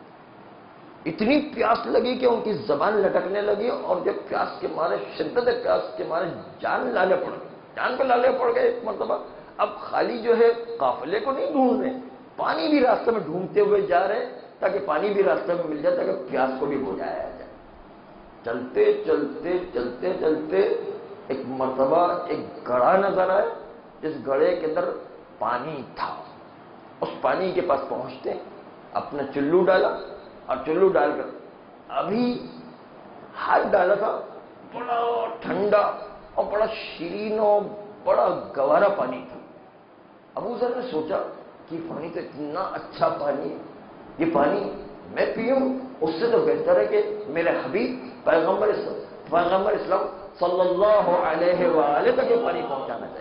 اتنی پیاس لگی کہ ان کی زبان لٹکنے لگی، اور جب پیاس کے مارے، شدت پیاس کے مارے جان لالے پڑ گئے. جان پہ لالے پڑ گئے. ایک مرتبہ اب خالی جو ہے قافلے کو نہیں ڈھونڈ رہے، پانی بھی راستے میں ڈھونڈتے ہوئے جا رہے تاکہ پانی بھی راستے میں مل جائے، تاکہ پیاس کو بھی بجھایا جائے. چلتے چلتے چلتے چلتے ایک مرتبہ ایک گڑھا نظر آئے، جس گڑھے کے اندر پانی تھا. اس پانی کے پاس پہنچتے اپنا چلو ڈالا، اور چلو ڈال کر ابھی ہاتھ ڈالا تھا، بڑا ٹھنڈا اور بڑا شیرین و بڑا گوارا پانی تھا. ابو ذر نے سوچا کہ پانی تو اتنا اچھا پانی ہے، یہ پانی میں پیوں اس سے تو بہتر ہے کہ میرے حبیب پیغمبر اسلام پیغمبر اسلام صلی اللہ علیہ وآلہ تک یہ پانی پہنچانا چاہیے.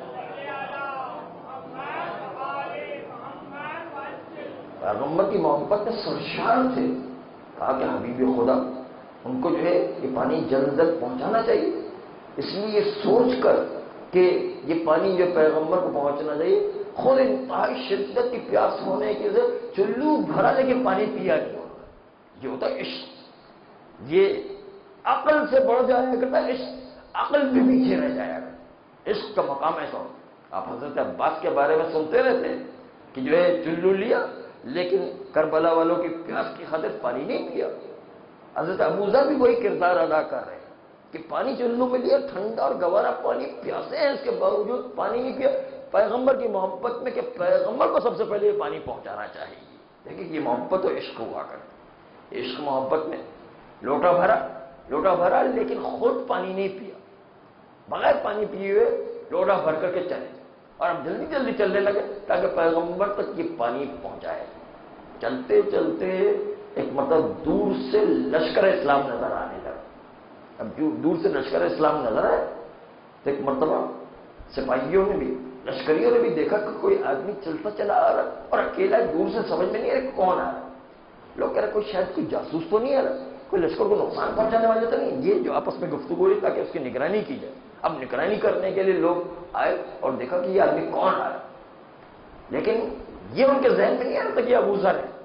پیغمبر کی محبت میں سرشار تھے. کہا کہ حبیب خدا ان کو جو ہے یہ پانی جلد جلد پہنچانا چاہیے. اس لیے یہ سوچ کر کہ یہ پانی جو پیغمبر کو پہنچنا چاہیے، خود انتہائی شدت کی پیاس ہونے کی وجہ سے چلو بھرا لے کے پانی پیا نہیں ہوگا. یہ ہوتا ہے عشق. یہ عقل سے بڑھ جایا کرتا ہے عشق، عقل بھی پیچھے رہ جایا کرتا. عشق کا مقام ایسا ہوتا. آپ حضرت عباس کے بارے میں سنتے رہتے ہیں کہ جو ہے چلو لیا لیکن کربلا والوں کی پیاس کی خاطر پانی نہیں پیا. حضرت ابو ذر بھی وہی کردار ادا کر رہے ہیں کہ پانی چلو میں لیا، ٹھنڈا اور گوارا پانی، پیاسے ہیں، اس کے باوجود پانی نہیں پیا. پیغمبر کی محبت میں کہ پیغمبر کو سب سے پہلے یہ پانی پہنچانا چاہیے. دیکھیں یہ محبت و عشق ہوا کرتا. عشق محبت میں لوٹا بھرا لوٹا بھرا لیکن خود پانی نہیں پیا، بغیر پانی پیے ہوئے لوٹا بھر کر کے چلے اور ہم جلدی جلدی چلنے لگے تاکہ پیغمبر تک یہ پانی پہنچائے. چلتے چلتے ایک مطلب دور سے لشکر اسلام نظر آنے لگا. اب دور سے لشکر اسلام نظر آئے تو ایک مرتبہ سپاہیوں نے بھی لشکریوں نے بھی دیکھا کہ کوئی آدمی چلتا چلا آ رہا اور اکیلا دور سے سمجھ میں نہیں آ رہا کون آ رہا. لوگ کہہ رہے کوئی شاید کوئی جاسوس تو نہیں آ رہا، کوئی لشکر کو نقصان پہنچانے والا تو نہیں. یہ جو آپس میں گفتگو ہوئی تاکہ اس کی نگرانی کی جائے. اب نگرانی کرنے کے لیے لوگ آئے اور دیکھا کہ یہ آدمی کون آ رہا، لیکن یہ ان کے ذہن میں نہیں آ رہا تھا کہ ابو ذر ہے.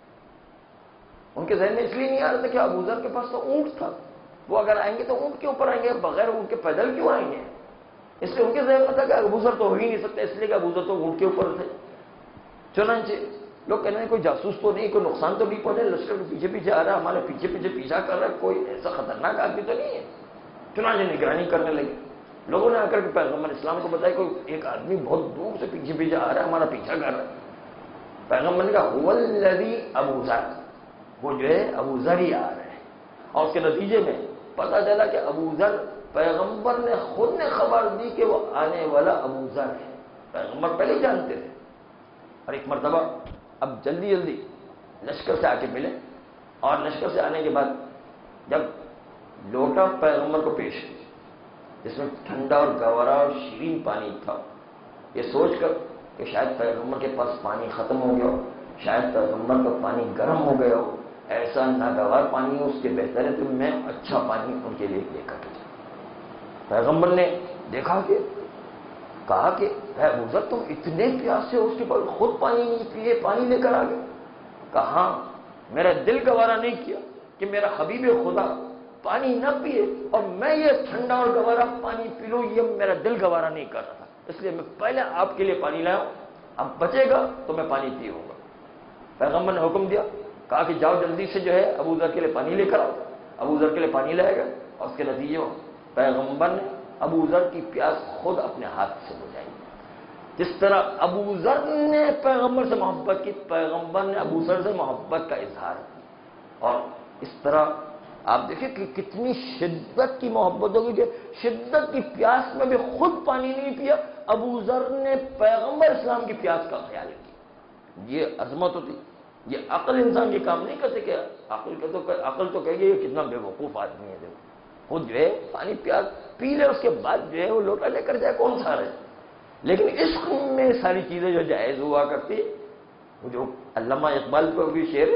ان کے ذہن میں اس لیے نہیں آ رہا تھا کہ ابو ذر کے پاس تو اونٹ تھا، وہ اگر آئیں گے تو اونٹ کے اوپر آئیں گے، بغیر اونٹ کے پیدل کیوں آئیں گے. اس لیے ان کے ذہن میں تھا کہ ابو ذر تو ہو ہی نہیں سکتا، اس لیے کہ ابو ذر تو اونٹ کے اوپر تھے. چنانچہ لوگ کہنے کوئی جاسوس تو نہیں، کوئی نقصان تو نہیں پہنچے، لشکر کے پیچھے پیچھے آ رہا ہے، ہمارے پیچھے پیچھے پیچھا کر رہا ہے، کوئی ایسا خطرناک آدمی تو نہیں ہے. چنانچہ نگرانی کرنے لگے. لوگوں نے آ کر کے پیغمبر اسلام کو بتایا کوئی ایک آدمی بہت دور سے پیچھے پیچھے آ رہا ہے، ہمارا پیچھا کر رہا ہے. پیغمبر نے کہا هو الذی ابو ذر، وہ جو ہے ابو ذر ہی آ رہے ہیں. اور اس کے نتیجے میں پتا چلا کہ ابو ذر پیغمبر نے خود نے خبر دی کہ وہ آنے والا ابو ذر ہے. پیغمبر پہلے ہی جانتے تھے. اور ایک مرتبہ اب جلدی جلدی لشکر سے آ کے ملے اور لشکر سے آنے کے بعد جب لوٹا پیغمبر کو پیش جس میں ٹھنڈا اور گوارا اور شیرین پانی تھا، یہ سوچ کر کہ شاید پیغمبر کے پاس پانی ختم ہو گیا ہو، شاید پیغمبر کا پانی گرم ہو گیا ہو، ایسا ناگوار پانی ہو اس کے بہتر ہے تو میں اچھا پانی ان کے لیے لے کر کے جاؤں. پیغمبر نے دیکھا کہ کہا کہ اے ابو ذر تم اتنے پیاسے ہو، اس کے بعد خود پانی نہیں پیے، پانی لے کر آ گئے. کہا ہاں میرا دل گوارا نہیں کیا کہ میرا حبیب خدا پانی نہ پیے اور میں یہ ٹھنڈا اور گوارا پانی پی لوں، یہ میرا دل گوارا نہیں کر رہا تھا، اس لیے میں پہلے آپ کے لیے پانی لایا ہوں، اب بچے گا تو میں پانی پیوں گا. پیغمبر نے حکم دیا، کہا کہ جاؤ جلدی سے جو ہے ابو ذر کے لیے پانی لے کر آؤ. ابو ذر کے لیے پانی لائے گا اور اس کے نتیجے میں پیغمبر نے ابو ذر کی پیاس خود اپنے ہاتھ سے بجھائی. جس طرح ابو ذر نے پیغمبر سے محبت کی، پیغمبر نے ابو ذر سے محبت کا اظہار کیا. اور اس طرح آپ دیکھیں کہ کتنی شدت کی محبت ہوگی کہ شدت کی پیاس میں بھی خود پانی نہیں پیا، ابو ذر نے پیغمبر اسلام کی پیاس کا خیال کیا. یہ عظمت ہوتی. یہ عقل انسان یہ کام نہیں کرتے کہ عقل کا تو عقل تو کہے گی یہ کتنا بے وقوف آدمی ہے، خود جو ہے پانی پیاس پی لے اس کے بعد جو ہے وہ لوٹا لے کر جائے، کون سا رہے. لیکن عشق میں ساری چیزیں جو جائز ہوا کرتی، وہ جو علامہ اقبال کو بھی شعر،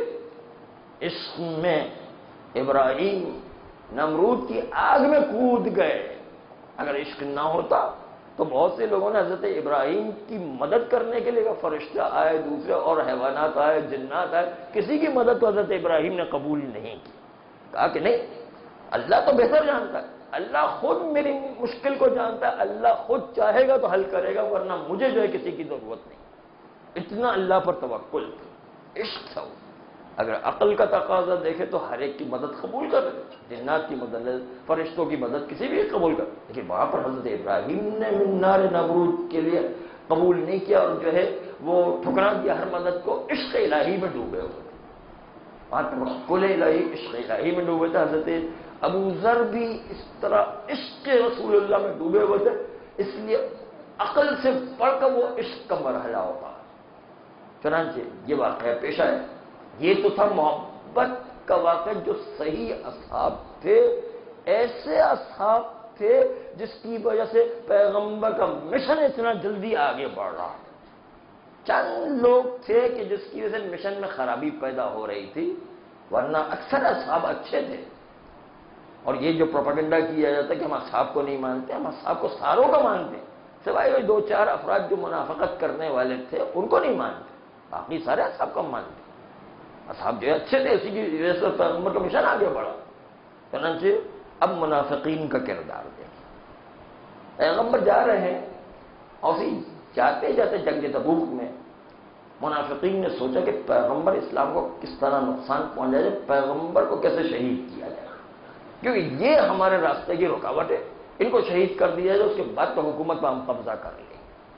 عشق میں ابراہیم نمرود کی آگ میں کود گئے. اگر عشق نہ ہوتا تو بہت سے لوگوں نے حضرت ابراہیم کی مدد کرنے کے لیے فرشتہ آئے، دوسرے اور حیوانات آئے، جنات آئے، کسی کی مدد تو حضرت ابراہیم نے قبول نہیں کی. کہا کہ نہیں، اللہ تو بہتر جانتا ہے، اللہ خود میری مشکل کو جانتا ہے، اللہ خود چاہے گا تو حل کرے گا، ورنہ مجھے جو ہے کسی کی ضرورت نہیں. اتنا اللہ پر توکل، عشق تھا. اگر عقل کا تقاضا دیکھے تو ہر ایک کی مدد قبول کر، جنات کی مدد، فرشتوں کی مدد کسی بھی قبول کر، لیکن وہاں پر حضرت ابراہیم نے من نار نمرود کے لیے قبول نہیں کیا اور جو ہے وہ ٹھکرا دیا ہر مدد کو. عشق الہی میں ڈوبے ہوئے وہاں توکل الہی، عشق الہی میں ڈوبے تھے. حضرت ابو ذر بھی اس طرح عشق رسول اللہ میں ڈوبے ہوئے تھے اس لیے عقل سے بڑھ کر وہ عشق کا مرحلہ ہوتا ہے۔ چنانچہ یہ واقعہ پیش آیا، یہ تو تھا محبت کا واقعہ جو صحیح اصحاب تھے، ایسے اصحاب تھے جس کی وجہ سے پیغمبر کا مشن اتنا جلدی آگے بڑھ رہا تھا۔ چند لوگ تھے کہ جس کی وجہ سے مشن میں خرابی پیدا ہو رہی تھی، ورنہ اکثر اصحاب اچھے تھے۔ اور یہ جو پروپیگنڈا کیا جاتا ہے کہ ہم اصحاب کو نہیں مانتے، ہم اصحاب کو ساروں کا مانتے ہیں، سوائے وہ دو چار افراد جو منافقت کرنے والے تھے ان کو نہیں مانتے، باقی سارے اصحاب کو مانتے۔ اصحاب جو ہے اچھے تھے، اسی کی وجہ سے پیغمبر کا مشن آگے بڑھا۔ چنانچہ اب منافقین کا کردار دیکھیں، پیغمبر جا رہے ہیں اور اسی جاتے جاتے جنگ تبوک میں منافقین نے سوچا کہ پیغمبر اسلام کو کس طرح نقصان پہنچایا جائے، پیغمبر کو کیسے شہید کیا جائے، کیونکہ یہ ہمارے راستے کی رکاوٹ ہے، ان کو شہید کر دیا جائے، اس کے بعد تو حکومت پر ہم قبضہ کر لیں۔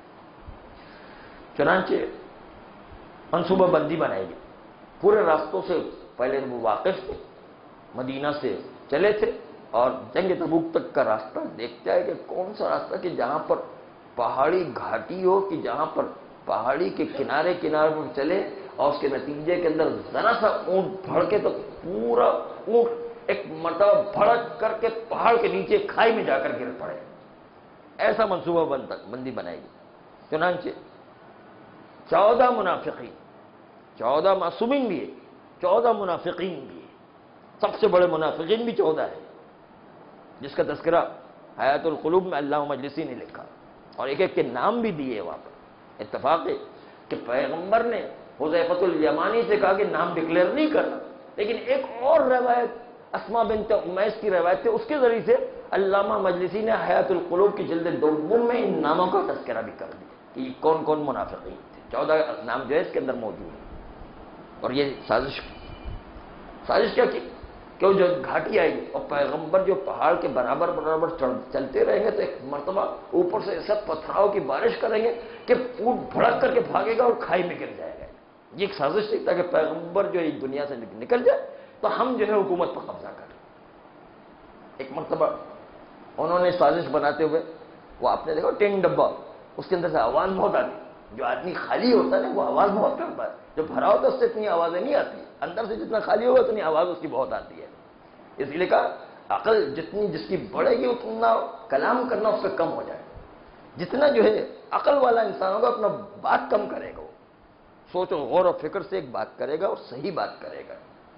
چنانچہ منصوبہ بندی بنائی گئی، پورے راستوں سے پہلے وہ واقف تھے، مدینہ سے چلے تھے اور جنگ تبوک تک کا راستہ دیکھتا ہے کہ کون سا راستہ کہ جہاں پر پہاڑی گھاٹی ہو، کہ جہاں پر پہاڑی کے کنارے کنارے پر چلے اور اس کے نتیجے کے اندر ذرا سا اونٹ بھڑکے تو پورا اونٹ ایک مرتبہ بھڑک کر کے پہاڑ کے نیچے کھائی میں جا کر گر پڑے، ایسا منصوبہ بندی بنائی گئی۔ چنانچہ چودہ منافقین، چودہ معصومین بھی ہے، چودہ منافقین بھی ہے، سب سے بڑے منافقین بھی چودہ ہے، جس کا تذکرہ حیات القلوب میں اللہ مجلسی نے لکھا، اور ایک ایک کے نام بھی دیے وہاں پر۔ اتفاق ہے کہ پیغمبر نے حذیفۃ الیمانی سے کہا کہ نام ڈکلیئر نہیں کرنا، لیکن ایک اور روایت اسماء بنت امیس کی روایت تھی، اس کے ذریعے سے علامہ مجلسی نے حیات القلوب کی جلد دوم میں ان ناموں کا تذکرہ بھی کر دیا کہ یہ کون کون منافقین تھے، چودہ نام جو ہے اس کے اندر موجود ہیں۔ اور یہ سازش سازش کیا کی کہ وہ جو گھاٹی آئی اور پیغمبر جو پہاڑ کے برابر برابر چلتے رہیں گے تو ایک مرتبہ اوپر سے ایسا پتھراؤ کی بارش کریں گے کہ اونٹ بھڑک کر کے بھاگے گا اور کھائی میں گر جائے گا۔ یہ ایک سازش تھی تاکہ پیغمبر جو اس دنیا سے نکل جائے تو ہم جو ہے حکومت پر قبضہ کریں۔ ایک مرتبہ انہوں نے سازش بناتے ہوئے وہ آپ نے دیکھا ٹین ڈبہ، اس کے اندر سے آواز بہت آتی، جو آدمی خالی ہوتا ہے نا وہ آواز بہت کرتا ہے، جو بھرا ہوتا ہے اس سے اتنی آوازیں نہیں آتی، اندر سے جتنا خالی ہوگا اتنی آواز اس کی بہت آتی ہے۔ اس لیے کہا عقل جتنی جس کی بڑھے گی اتنا کلام کرنا اس کا کم ہو جائے، جتنا جو ہے عقل والا انسان ہوگا اپنا بات کم کرے گا، وہ سوچ و غور و فکر سے ایک بات کرے گا اور صحیح بات کرے گا۔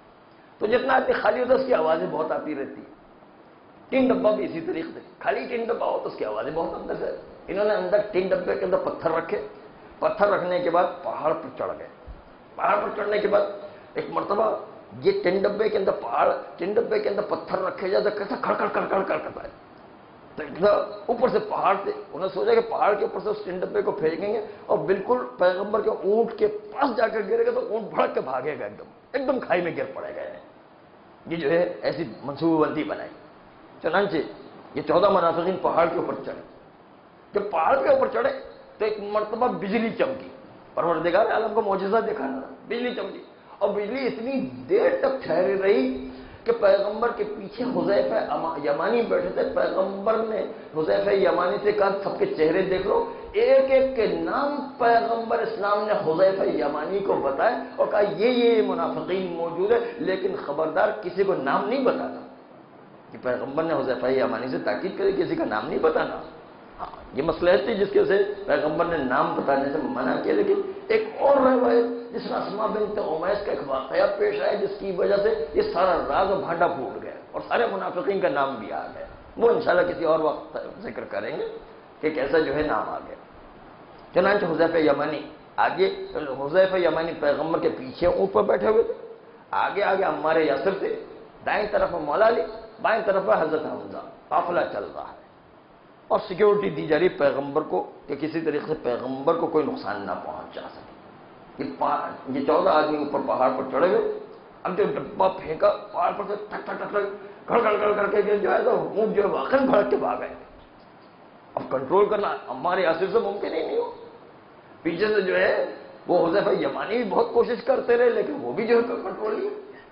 تو جتنا آدمی خالی ہوتا ہے اس کی آوازیں بہت آتی رہتی ہے۔ تین ڈبہ بھی اسی طریقے سے خالی تین ڈبہ ہو تو اس کی آوازیں بہت اندر سے۔ انہوں نے اندر تین ڈبے کے اندر پتھر رکھے، پتھر رکھنے کے بعد پہاڑ پر چڑھ گئے۔ پہاڑ پر چڑھنے کے بعد ایک مرتبہ یہ ٹین ڈبے کے اندر پہاڑ ٹین ڈبے کے اندر پتھر رکھے جاتے کیسا کھڑ کھڑ کھڑ کھڑ کھڑ کرتا ہے، تو اتنا اوپر سے پہاڑ سے انہوں نے سوچا کہ پہاڑ کے اوپر سے اس ٹین ڈبے کو پھینکیں گے اور بالکل پیغمبر کے اونٹ کے پاس جا کر گرے گا تو اونٹ بھڑک کے بھاگے گا، ایک دم ایک دم کھائی میں گر پڑے گا۔ یہ جو ہے ایسی منصوبہ بندی بنائی۔ چنانچہ یہ چودہ منافقین پہاڑ کے اوپر چڑھے، جب پہاڑ کے اوپر چڑھے تو ایک مرتبہ بجلی چمکی، پروردگار عالم کو معجزہ دکھانا، بجلی چمکی اور بجلی اتنی دیر تک ٹھہری رہی کہ پیغمبر کے پیچھے حذیفہ یمانی بیٹھے تھے، پیغمبر نے حذیفہ یمانی سے کہا سب کے چہرے دیکھ لو، ایک ایک کے نام پیغمبر اسلام نے حذیفہ یمانی کو بتائے اور کہا یہ یہ منافقین موجود ہے، لیکن خبردار کسی کو نام نہیں بتانا، کہ پیغمبر نے حذیفہ یمانی سے تاکید کری کسی کا نام نہیں بتانا۔ ہاں یہ مصلحت تھی جس کی وجہ سے پیغمبر نے نام بتانے سے منع کیا، لیکن ایک اور روایت جس میں اسماء بنت امیس کا ایک واقعہ پیش آیا جس کی وجہ سے یہ سارا راز و بھانڈا پھوٹ گیا اور سارے منافقین کا نام بھی آ گیا، وہ انشاءاللہ کسی اور وقت ذکر کریں گے کہ کیسا جو ہے نام آ گیا۔ چنانچہ حذیفہ یمانی آگے، حذیفہ یمانی پیغمبر کے پیچھے اوپر بیٹھے ہوئے تھے، آگے آگے عمار یاسر تھے، دائیں طرف مولا علی، بائیں طرف حضرت حمزہ، قافلہ چل رہا ہے اور سیکیورٹی دی جا رہی پیغمبر کو کہ کسی طریقے سے پیغمبر کو کوئی نقصان نہ پہنچا سکے۔ یہ چودہ آدمی اوپر پہاڑ پر چڑھے ہوئے، اب جب ڈبہ پھینکا پہاڑ پر سے ٹھک ٹھک ٹھک گڑ گڑ گڑ کر کے جو ہے تو اونٹ جو ہے واقعی بھڑک کے بھاگ گئے۔ اب کنٹرول کرنا ہمارے یاسر سے ممکن ہی نہیں ہو، پیچھے سے جو ہے وہ حذیفہ یمانی بھی بہت کوشش کرتے رہے لیکن وہ بھی جو ہے کنٹرول نہیں۔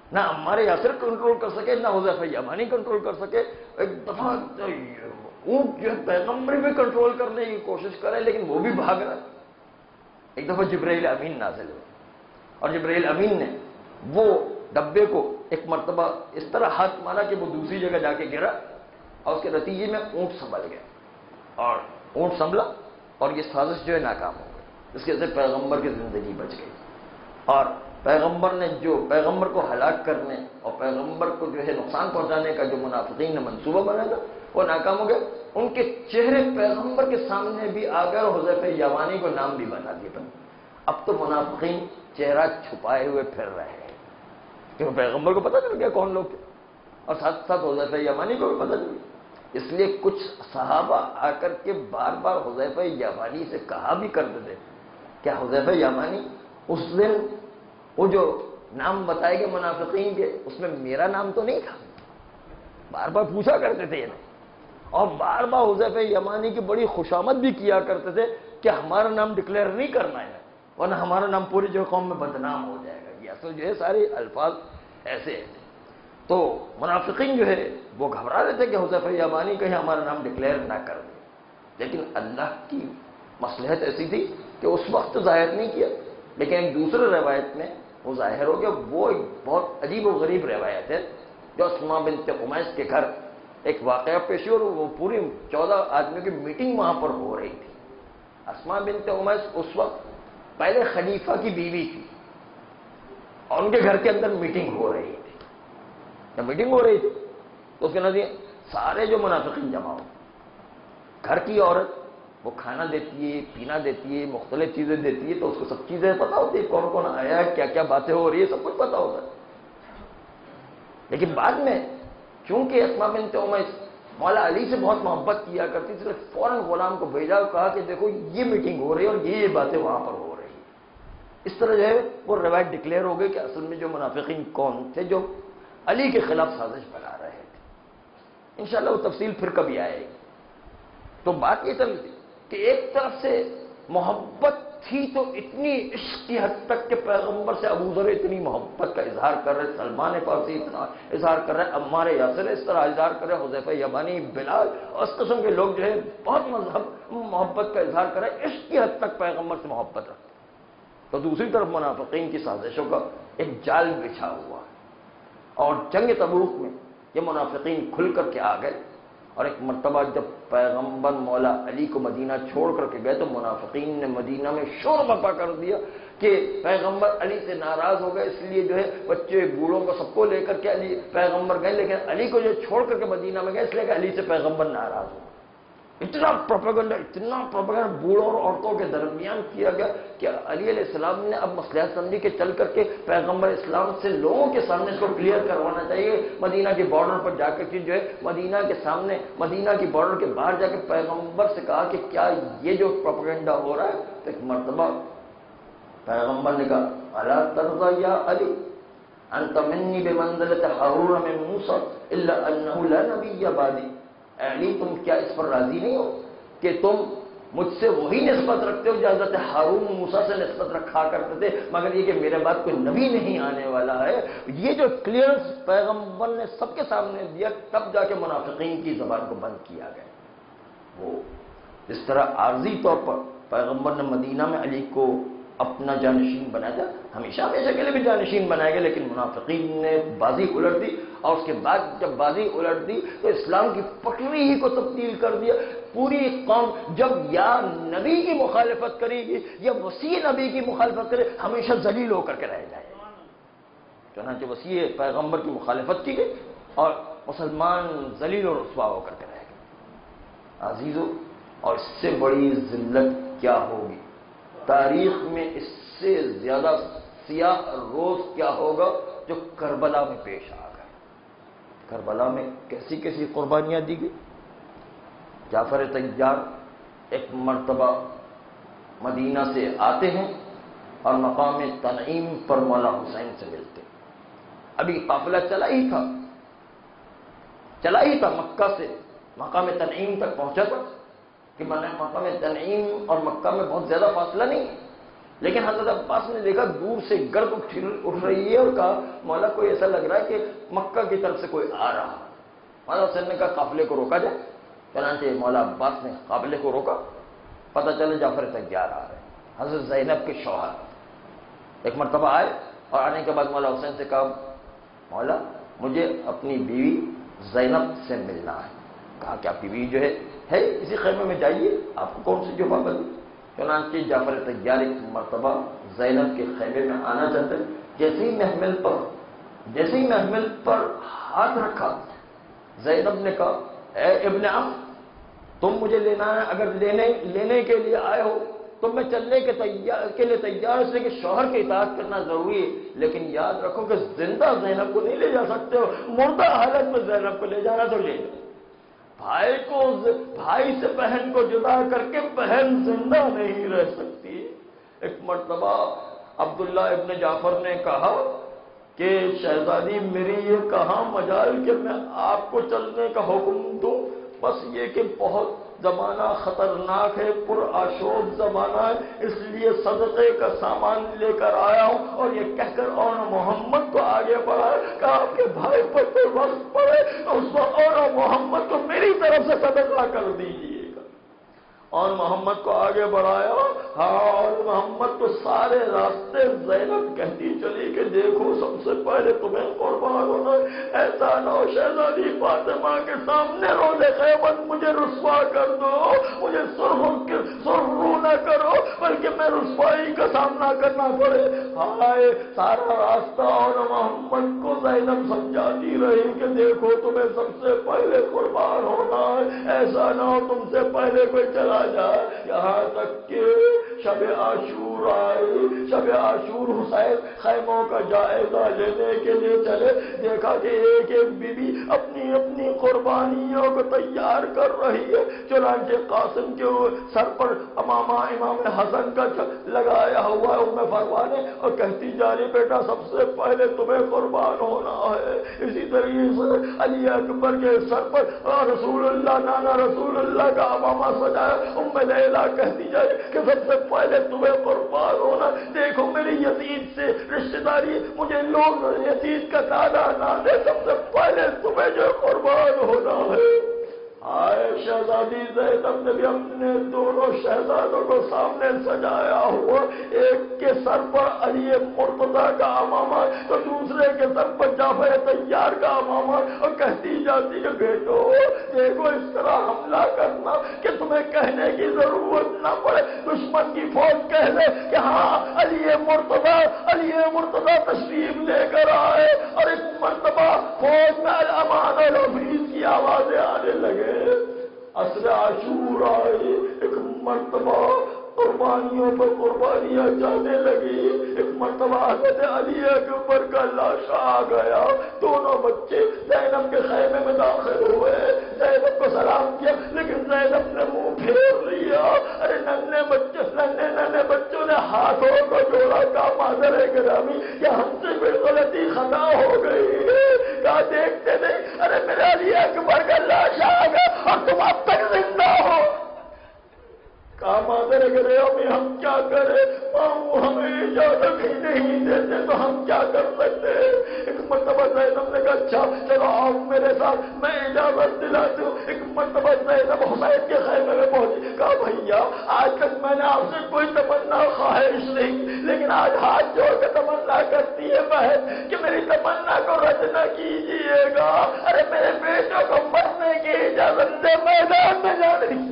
نہ عمار یاسر کنٹرول کر سکے، نہ حذیفہ یمانی کنٹرول کر سکے. ایک دفعہ اونٹ جو ہے پیغمبر بھی کنٹرول کرنے کی کوشش کرے لیکن وہ بھی بھاگ رہا ہے. ایک دفعہ جبرائیل امین نازل ہوئے اور جبرائیل امین نے وہ ڈبے کو ایک مرتبہ اس طرح ہاتھ مارا کہ وہ دوسری جگہ جا کے گرا اور اس کے نتیجے میں اونٹ سنبھل گیا اور اونٹ سنبھلا اور یہ سازش جو ہے ناکام ہو گئی. اس کے ذریعے پیغمبر کی زندگی بچ گئی اور پیغمبر نے جو پیغمبر کو ہلاک کرنے اور پیغمبر کو جو ہے نقصان پہنچانے کا جو منافقین نے منصوبہ بنایا تھا وہ ناکام ہو گیا. ان کے چہرے پیغمبر کے سامنے بھی آ گئے اور حذیفہ یمانی کو نام بھی بنا دیا. اب تو منافقین چہرہ چھپائے ہوئے پھر رہے ہیں کیونکہ پیغمبر کو پتہ چل گیا کون لوگ تھے اور ساتھ ساتھ حذیفہ یمانی کو بھی پتہ چل گیا. اس لیے کچھ صحابہ آ کر کے بار بار حذیفہ یمانی سے کہا بھی کرتے تھے کہ حذیفہ یمانی اس دن وہ جو نام بتائے گئے منافقین کے اس میں میرا نام تو نہیں تھا. بار بار پوچھا کرتے تھے اور بار بار حذیفہ یمانی کی بڑی خوشامد بھی کیا کرتے تھے کہ ہمارا نام ڈکلیئر نہیں کرنا ہے ورنہ ہمارا نام پوری جو قوم میں بدنام ہو جائے گا. یہ اصل جو ہے سارے الفاظ ایسے ہیں. تو منافقین جو ہے وہ گھبرا رہے تھے کہ حذیفہ یمانی کہیں ہمارا نام ڈکلیئر نہ کر دے لیکن اللہ کی مصلحت ایسی تھی کہ اس وقت ظاہر نہیں کیا لیکن ایک دوسرے روایت میں وہ ظاہر ہو گیا. وہ ایک بہت عجیب و غریب روایت ہے جو اسماء بنت امیس کے گھر ایک واقعہ پیش ہوا اور وہ پوری چودہ آدمیوں کی میٹنگ وہاں پر ہو رہی تھی. اسماء بنت امیس اس وقت پہلے خلیفہ کی بیوی تھی اور ان کے گھر کے اندر میٹنگ ہو رہی تھی. جب میٹنگ ہو رہی تھی تو اس کے نتیجے سارے جو منافقین جمع ہو. گھر کی عورت وہ کھانا دیتی ہے پینا دیتی ہے مختلف چیزیں دیتی ہے تو اس کو سب چیزیں پتہ ہوتی ہے کون کون آیا ہے کیا کیا باتیں ہو رہی ہے سب کچھ پتہ ہوتا ہے. لیکن بعد میں چونکہ اسماء بنت امیس مولا علی سے بہت محبت کیا کرتی تھی فوراً غلام کو بھیجا اور کہا کہ دیکھو یہ میٹنگ ہو رہی ہے اور یہ یہ باتیں وہاں پر ہو رہی ہیں. اس طرح جو ہے وہ روایت ڈکلیئر ہو گئی کہ اصل میں جو منافقین کون تھے جو علی کے خلاف سازش بنا رہے تھے. انشاءاللہ وہ تفصیل پھر کبھی آئے گی. تو بات یہ چل تھی کہ ایک طرف سے محبت تھی تو اتنی عشق کی حد تک کہ پیغمبر سے ابو ذر اتنی محبت کا اظہار کر رہے, سلمان فارسی اتنا اظہار کر رہے, عمار یاسر اس طرح اظہار کر رہے, حذیفہ یمانی, بلال اور اس قسم کے لوگ جو ہے بہت مذہب محبت کا اظہار کر رہے, عشق کی حد تک پیغمبر سے محبت رکھتے. تو دوسری طرف منافقین کی سازشوں کا ایک جال بچھا ہوا ہے اور جنگ تبوک میں یہ منافقین کھل کر کے آ گئے اور ایک مرتبہ جب پیغمبر مولا علی کو مدینہ چھوڑ کر کے گئے تو منافقین نے مدینہ میں شور برپا کر دیا کہ پیغمبر علی سے ناراض ہو گئے, اس لیے جو ہے بچے بوڑھوں کو سب کو لے کر کے علی پیغمبر گئے لیکن علی کو جو چھوڑ کر کے مدینہ میں گئے اس لیے کہ علی سے پیغمبر ناراض ہو. اتنا پروپیگنڈا اتنا پروپیگنڈا بوڑھوں اور عورتوں کے درمیان کیا گیا کہ علی علیہ السلام نے اب مصلحت سمجھی کہ چل کر کے پیغمبر اسلام سے لوگوں کے سامنے اس کو کلیئر کروانا چاہیے. مدینہ کے بارڈر پر جا کر کے جو ہے مدینہ کے سامنے مدینہ کی بارڈر کے باہر جا کے پیغمبر سے کہا کہ کیا یہ جو پروپیگنڈا ہو رہا ہے. تو ایک مرتبہ پیغمبر نے کہا الا ترضى یا علی انت منی بمنزلۃ ہارون من موسیٰ الا انه لا نبی بعدی. علی تم کیا اس پر راضی نہیں ہو کہ تم مجھ سے وہی نسبت رکھتے ہو جو حضرت ہارون موسیٰ سے نسبت رکھا کرتے تھے مگر یہ کہ میرے بعد کوئی نبی نہیں آنے والا ہے. یہ جو کلیئرنس پیغمبر نے سب کے سامنے دیا تب جا کے منافقین کی زبان کو بند کیا گیا. وہ اس طرح عارضی طور پر پیغمبر نے مدینہ میں علی کو اپنا جانشین بنایا تھا, ہمیشہ ہمیشہ کے لیے بھی جانشین بنایا گیا لیکن منافقین نے بازی الٹ دی اور اس کے بعد جب بازی الٹ دی تو اسلام کی پٹری ہی کو تبدیل کر دیا. پوری قوم جب یا نبی کی مخالفت کرے گی یا وسیع نبی کی مخالفت کرے ہمیشہ ذلیل ہو کر کے رہ جائے. چنانچہ وسیع پیغمبر کی مخالفت کی گئی اور مسلمان ذلیل اور رسوا ہو کر کے رہ گئے. عزیزو, اور اس سے بڑی ذلت کیا ہوگی تاریخ میں, اس سے زیادہ سیاہ روز کیا ہوگا جو کربلا میں پیش آ گئے. کربلا میں کیسی کیسی قربانیاں دی گئی. جعفر طیار ایک مرتبہ مدینہ سے آتے ہیں اور مقام تنعیم پر مولا حسین سے ملتے. ابھی قافلہ چلا ہی تھا چلا ہی تھا مکہ سے مقام تنعیم تک پہنچا تھا کہ مقام تنعیم اور مکہ میں بہت زیادہ فاصلہ نہیں ہے لیکن حضرت عباس نے دیکھا دور سے گرد اٹھ رہی ہے اور کہا مولا کوئی ایسا لگ رہا ہے کہ مکہ کی طرف سے کوئی آ رہا ہے۔ مولا حسین نے کہا قافلے کو روکا جائے۔ چنانچہ مولا عباس نے قافلے کو روکا، پتہ چلے جعفر طیار آ رہے ہیں، حضرت زینب کے شوہر۔ ایک مرتبہ آئے اور آنے کے بعد مولا حسین سے کہا مولا مجھے اپنی بیوی زینب سے ملنا ہے۔ کہا کہ آپ کی بیوی جو ہے ہے اسی خیمے میں جائیے، آپ کو کون سی جو پابندی۔ چنانچہ جعفر طیار ایک مرتبہ زینب کے خیمے میں آنا چاہتے، جیسے ہی محمل پر جیسے ہی محمل پر ہاتھ رکھا، زینب نے کہا اے ابن عم تم مجھے لینا ہے، اگر لینے لینے کے لیے آئے ہو تو میں چلنے کے تیار کے لیے تیار، اس لیے کہ شوہر کی اطاعت کرنا ضروری ہے، لیکن یاد رکھو کہ زندہ زینب کو نہیں لے جا سکتے ہو، مردہ حالت میں زینب کو لے جانا تو لے جاؤ۔ بھائی کو بھائی سے بہن کو جدا کر کے بہن زندہ نہیں رہ سکتی۔ ایک مرتبہ عبداللہ ابن جعفر نے کہا کہ شہزادی میری یہ کہاں مجال کہ میں آپ کو چلنے کا حکم دوں، بس یہ کہ بہت زمانہ خطرناک ہے، پر آشوب زمانہ ہے، اس لیے صدقے کا سامان لے کر آیا ہوں۔ اور یہ کہہ کر اور محمد کو آگے بڑھا کہ آپ کے بھائی پر کوئی وقت پڑے اس کو اور محمد کو میری طرف سے صدقہ کر دیجیے گا۔ اور محمد کو آگے بڑھایا، ہاں اور محمد کو سارے راستے زینب کہتی چلی کہ دیکھو سب سے پہلے تمہیں قربان ہونا، ایسا نہ ہو شہزادی فاطمہ کے سامنے روزے قیامت مجھے رسوا کر دو، مجھے سرخ رو نہ کرو بلکہ میں رسوائی کا سامنا کرنا پڑے۔ ہائے سارا راستہ اور محمد کو زینب سمجھاتی رہی کہ دیکھو تمہیں سب سے پہلے قربان ہونا ہے، ایسا نہ ہو تم سے پہلے کوئی چلا جائے۔ یہاں تک کہ شب عاشور آئی، شب عاشور حسین خیموں کا جائزہ لینے کے لیے چلے، دیکھا کہ ایک ایک بی بی اپنی اپنی قربانیوں کو تیار کر رہی ہے۔ چنانچہ قاسم کے سر پر امامہ امام حسن کا لگایا ہوا ہے ام فروا نے، اور کہتی جا رہی بیٹا سب سے پہلے تمہیں قربان ہونا ہے۔ اسی طریقے سے علی اکبر کے سر پر رسول اللہ نانا رسول اللہ کا امامہ سجایا، ام لیلا کہتی جائے کہ سب سے پہلے تمہیں قربان ہونا۔ دیکھو میری یزید سے رشتہ داری، مجھے لوگ یزید کا دادا نہ دے، سب سے پہلے تمہیں جو قربان ہونا ہے۔ آئے شہزادی زینب نے بھی اپنے دونوں شہزادوں کو سامنے سجایا ہوا، ایک کے سر پر علی مرتضیٰ کا امامہ تو دوسرے کے سر پر جعفر طیار کا امامہ، اور کہتی جاتی کہ بیٹو دیکھو اس طرح حملہ کرنا کہ تمہیں کہنے کی ضرورت نہ پڑے، دشمن کی فوج کہہ دے کہ ہاں علی مرتضیٰ علی مرتضیٰ تشریف لے کر آئے، اور ایک مرتبہ فوج میں الامان الحفیظ کی آوازیں آنے لگے۔ عصر عاشور آئی، ایک مرتبہ قربانیوں پر قربانیاں جانے لگی، ایک مرتبہ حضرت علی اکبر کا لاش آ گیا، دونوں بچے زینب کے خیمے میں داخل ہوئے، زینب کو سلام کیا لیکن زینب نے منہ پھیر لیا۔ ارے ننھے بچے ننھے ننھے بچوں نے ہاتھوں کو جوڑا، کہا معذر گرامی کہ ہم سے کوئی غلطی خطا ہو گئی، کہا دیکھتے نہیں ارے میرے علی اکبر کا لاش آ گیا اور تم اب تک زندہ ہو۔ کہا معذر گرامی ہم کیا کریں، ماں ہمیں اجازت ہی نہیں دیتے تو ہم کیا کر سکتے۔ ایک مرتبہ زینب نے کہا اچھا چلو آؤ میرے ساتھ میں اجازت دلاتی ہوں۔ ایک مرتبہ زینب حسین کے خیمے میں پہنچی، کہا بھیا آج تک میں نے آپ سے کوئی تمنا خواہش نہیں، لیکن آج ہاتھ جوڑ کے تمنا کرتی ہے بہن کہ میری تمنا کو رد نہ کیجیے گا، ارے میرے بیٹوں کو مرنے کی اجازت دے، میدان میں جانے کی۔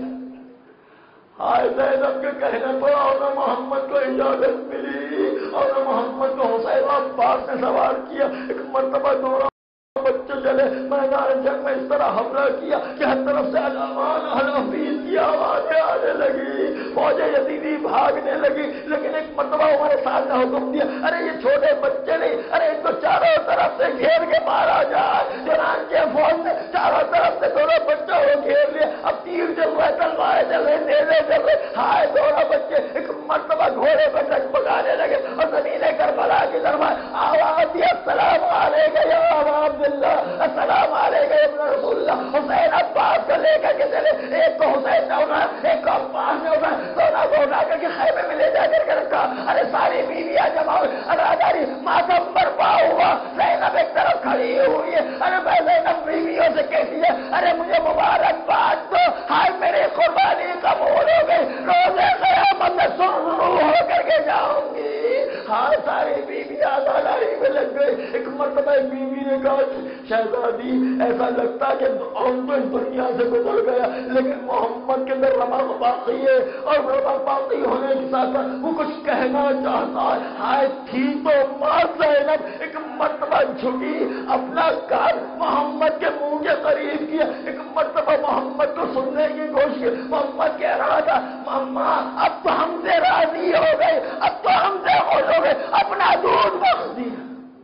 آئے زینب کے کہنے پر اور محمد کو اجازت ملی، اور محمد کو حسین عباس نے سوار کیا۔ ایک مرتبہ دونوں بچے چلے میدان جنگ میں اس طرح حملہ کیا کہ ہر طرف سے الامان الحفیظ کی آوازیں آنے لگی، فوج یزیدی بھاگنے لگی، لیکن ایک مرتبہ ہمارے ساتھ نے حکم دیا ارے یہ چھوٹے بچے نہیں، ارے ان کو چاروں طرف سے گھیر کے مارا جائے۔ چنانچہ فوج نے چاروں طرف سے دونوں بچوں کو گھیر لیا، اب تیر چل رہے تلواریں چل رہے نیزے چل رہے، ہائے دونوں بچے ایک مرتبہ گھوڑے پر ڈگمگانے لگے اور زمین کربلا کی طرف آواز دیا السلام علیکہ یا ابا عبداللہ، السلام علیکہ یا ابن رسول اللہ۔ حسین عباس کو لے کر کے چلے، ایک کو حسین نے اٹھایا، ایک کو عباس نے اٹھایا، دونوں کو اٹھا کر کے خیمے میں لے جا کر کے رکھا۔ ارے ساری بیویاں جمع ہوئی، اراداری ماتم برپا ہوا، زینب ایک طرف کھڑی ہوئی ہے۔ ارے میں زینب بیویوں سے کہتی ہے ارے مجھے مبارکباد دو، ہائے میری قربانی قبول ہو گئی، روزے قیامت میں سرخرو ہو کر کے جاؤں گی۔ ہاں ساری بیویاں دلاری میں لگ گئی۔ ایک مرتبہ ایک بیوی نے کہا شہزادی ایسا لگتا کہ ہم تو اس دنیا سے گزر گیا لیکن محمد کے اندر رمق باقی ہے، اور رمق باقی ہونے کے ساتھ ساتھ وہ کچھ کہنا چاہتا ہے۔ ہائے تھی تو ماں زینب ایک مرتبہ جھکی، اپنا کان محمد کے منہ کے قریب کیا، ایک مرتبہ محمد کو سننے کی کوشش کی۔ محمد کہہ رہا تھا ماما اب تو ہم سے راضی ہو گئے، اب تو ہم سے خوش ہو گئے، اپنا دودھ بخش دیا۔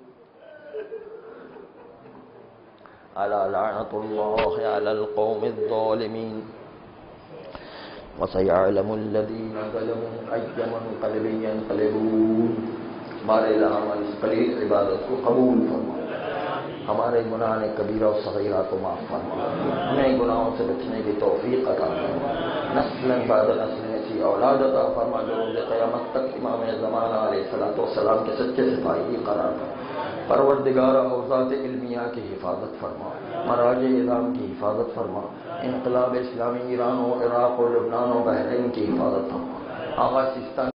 الا لعنت اللہ علی القوم الظالمین وسيعلم الذين ظلموا أي منقلب ينقلبون۔ ہمارے الہٰ اس قلیل عبادت کو قبول فرما، ہمارے گناہ کبیرہ و صغیرہ کو معاف فرما، ہمیں گناہوں سے بچنے کی توفیق عطا فرما، نسل بعد نسل ایسی اولاد عطا فرما جو روز قیامت تک امام زمانہ علیہ الصلوۃ والسلام کے سچے سپاہی قرار پائے۔ پروردگارہ حوزات علمیہ کی حفاظت فرما، مراج اعظام کی حفاظت فرما، انقلاب اسلامی ایران و عراق و لبنان و بحرین کی حفاظت فرما، آغا سیستان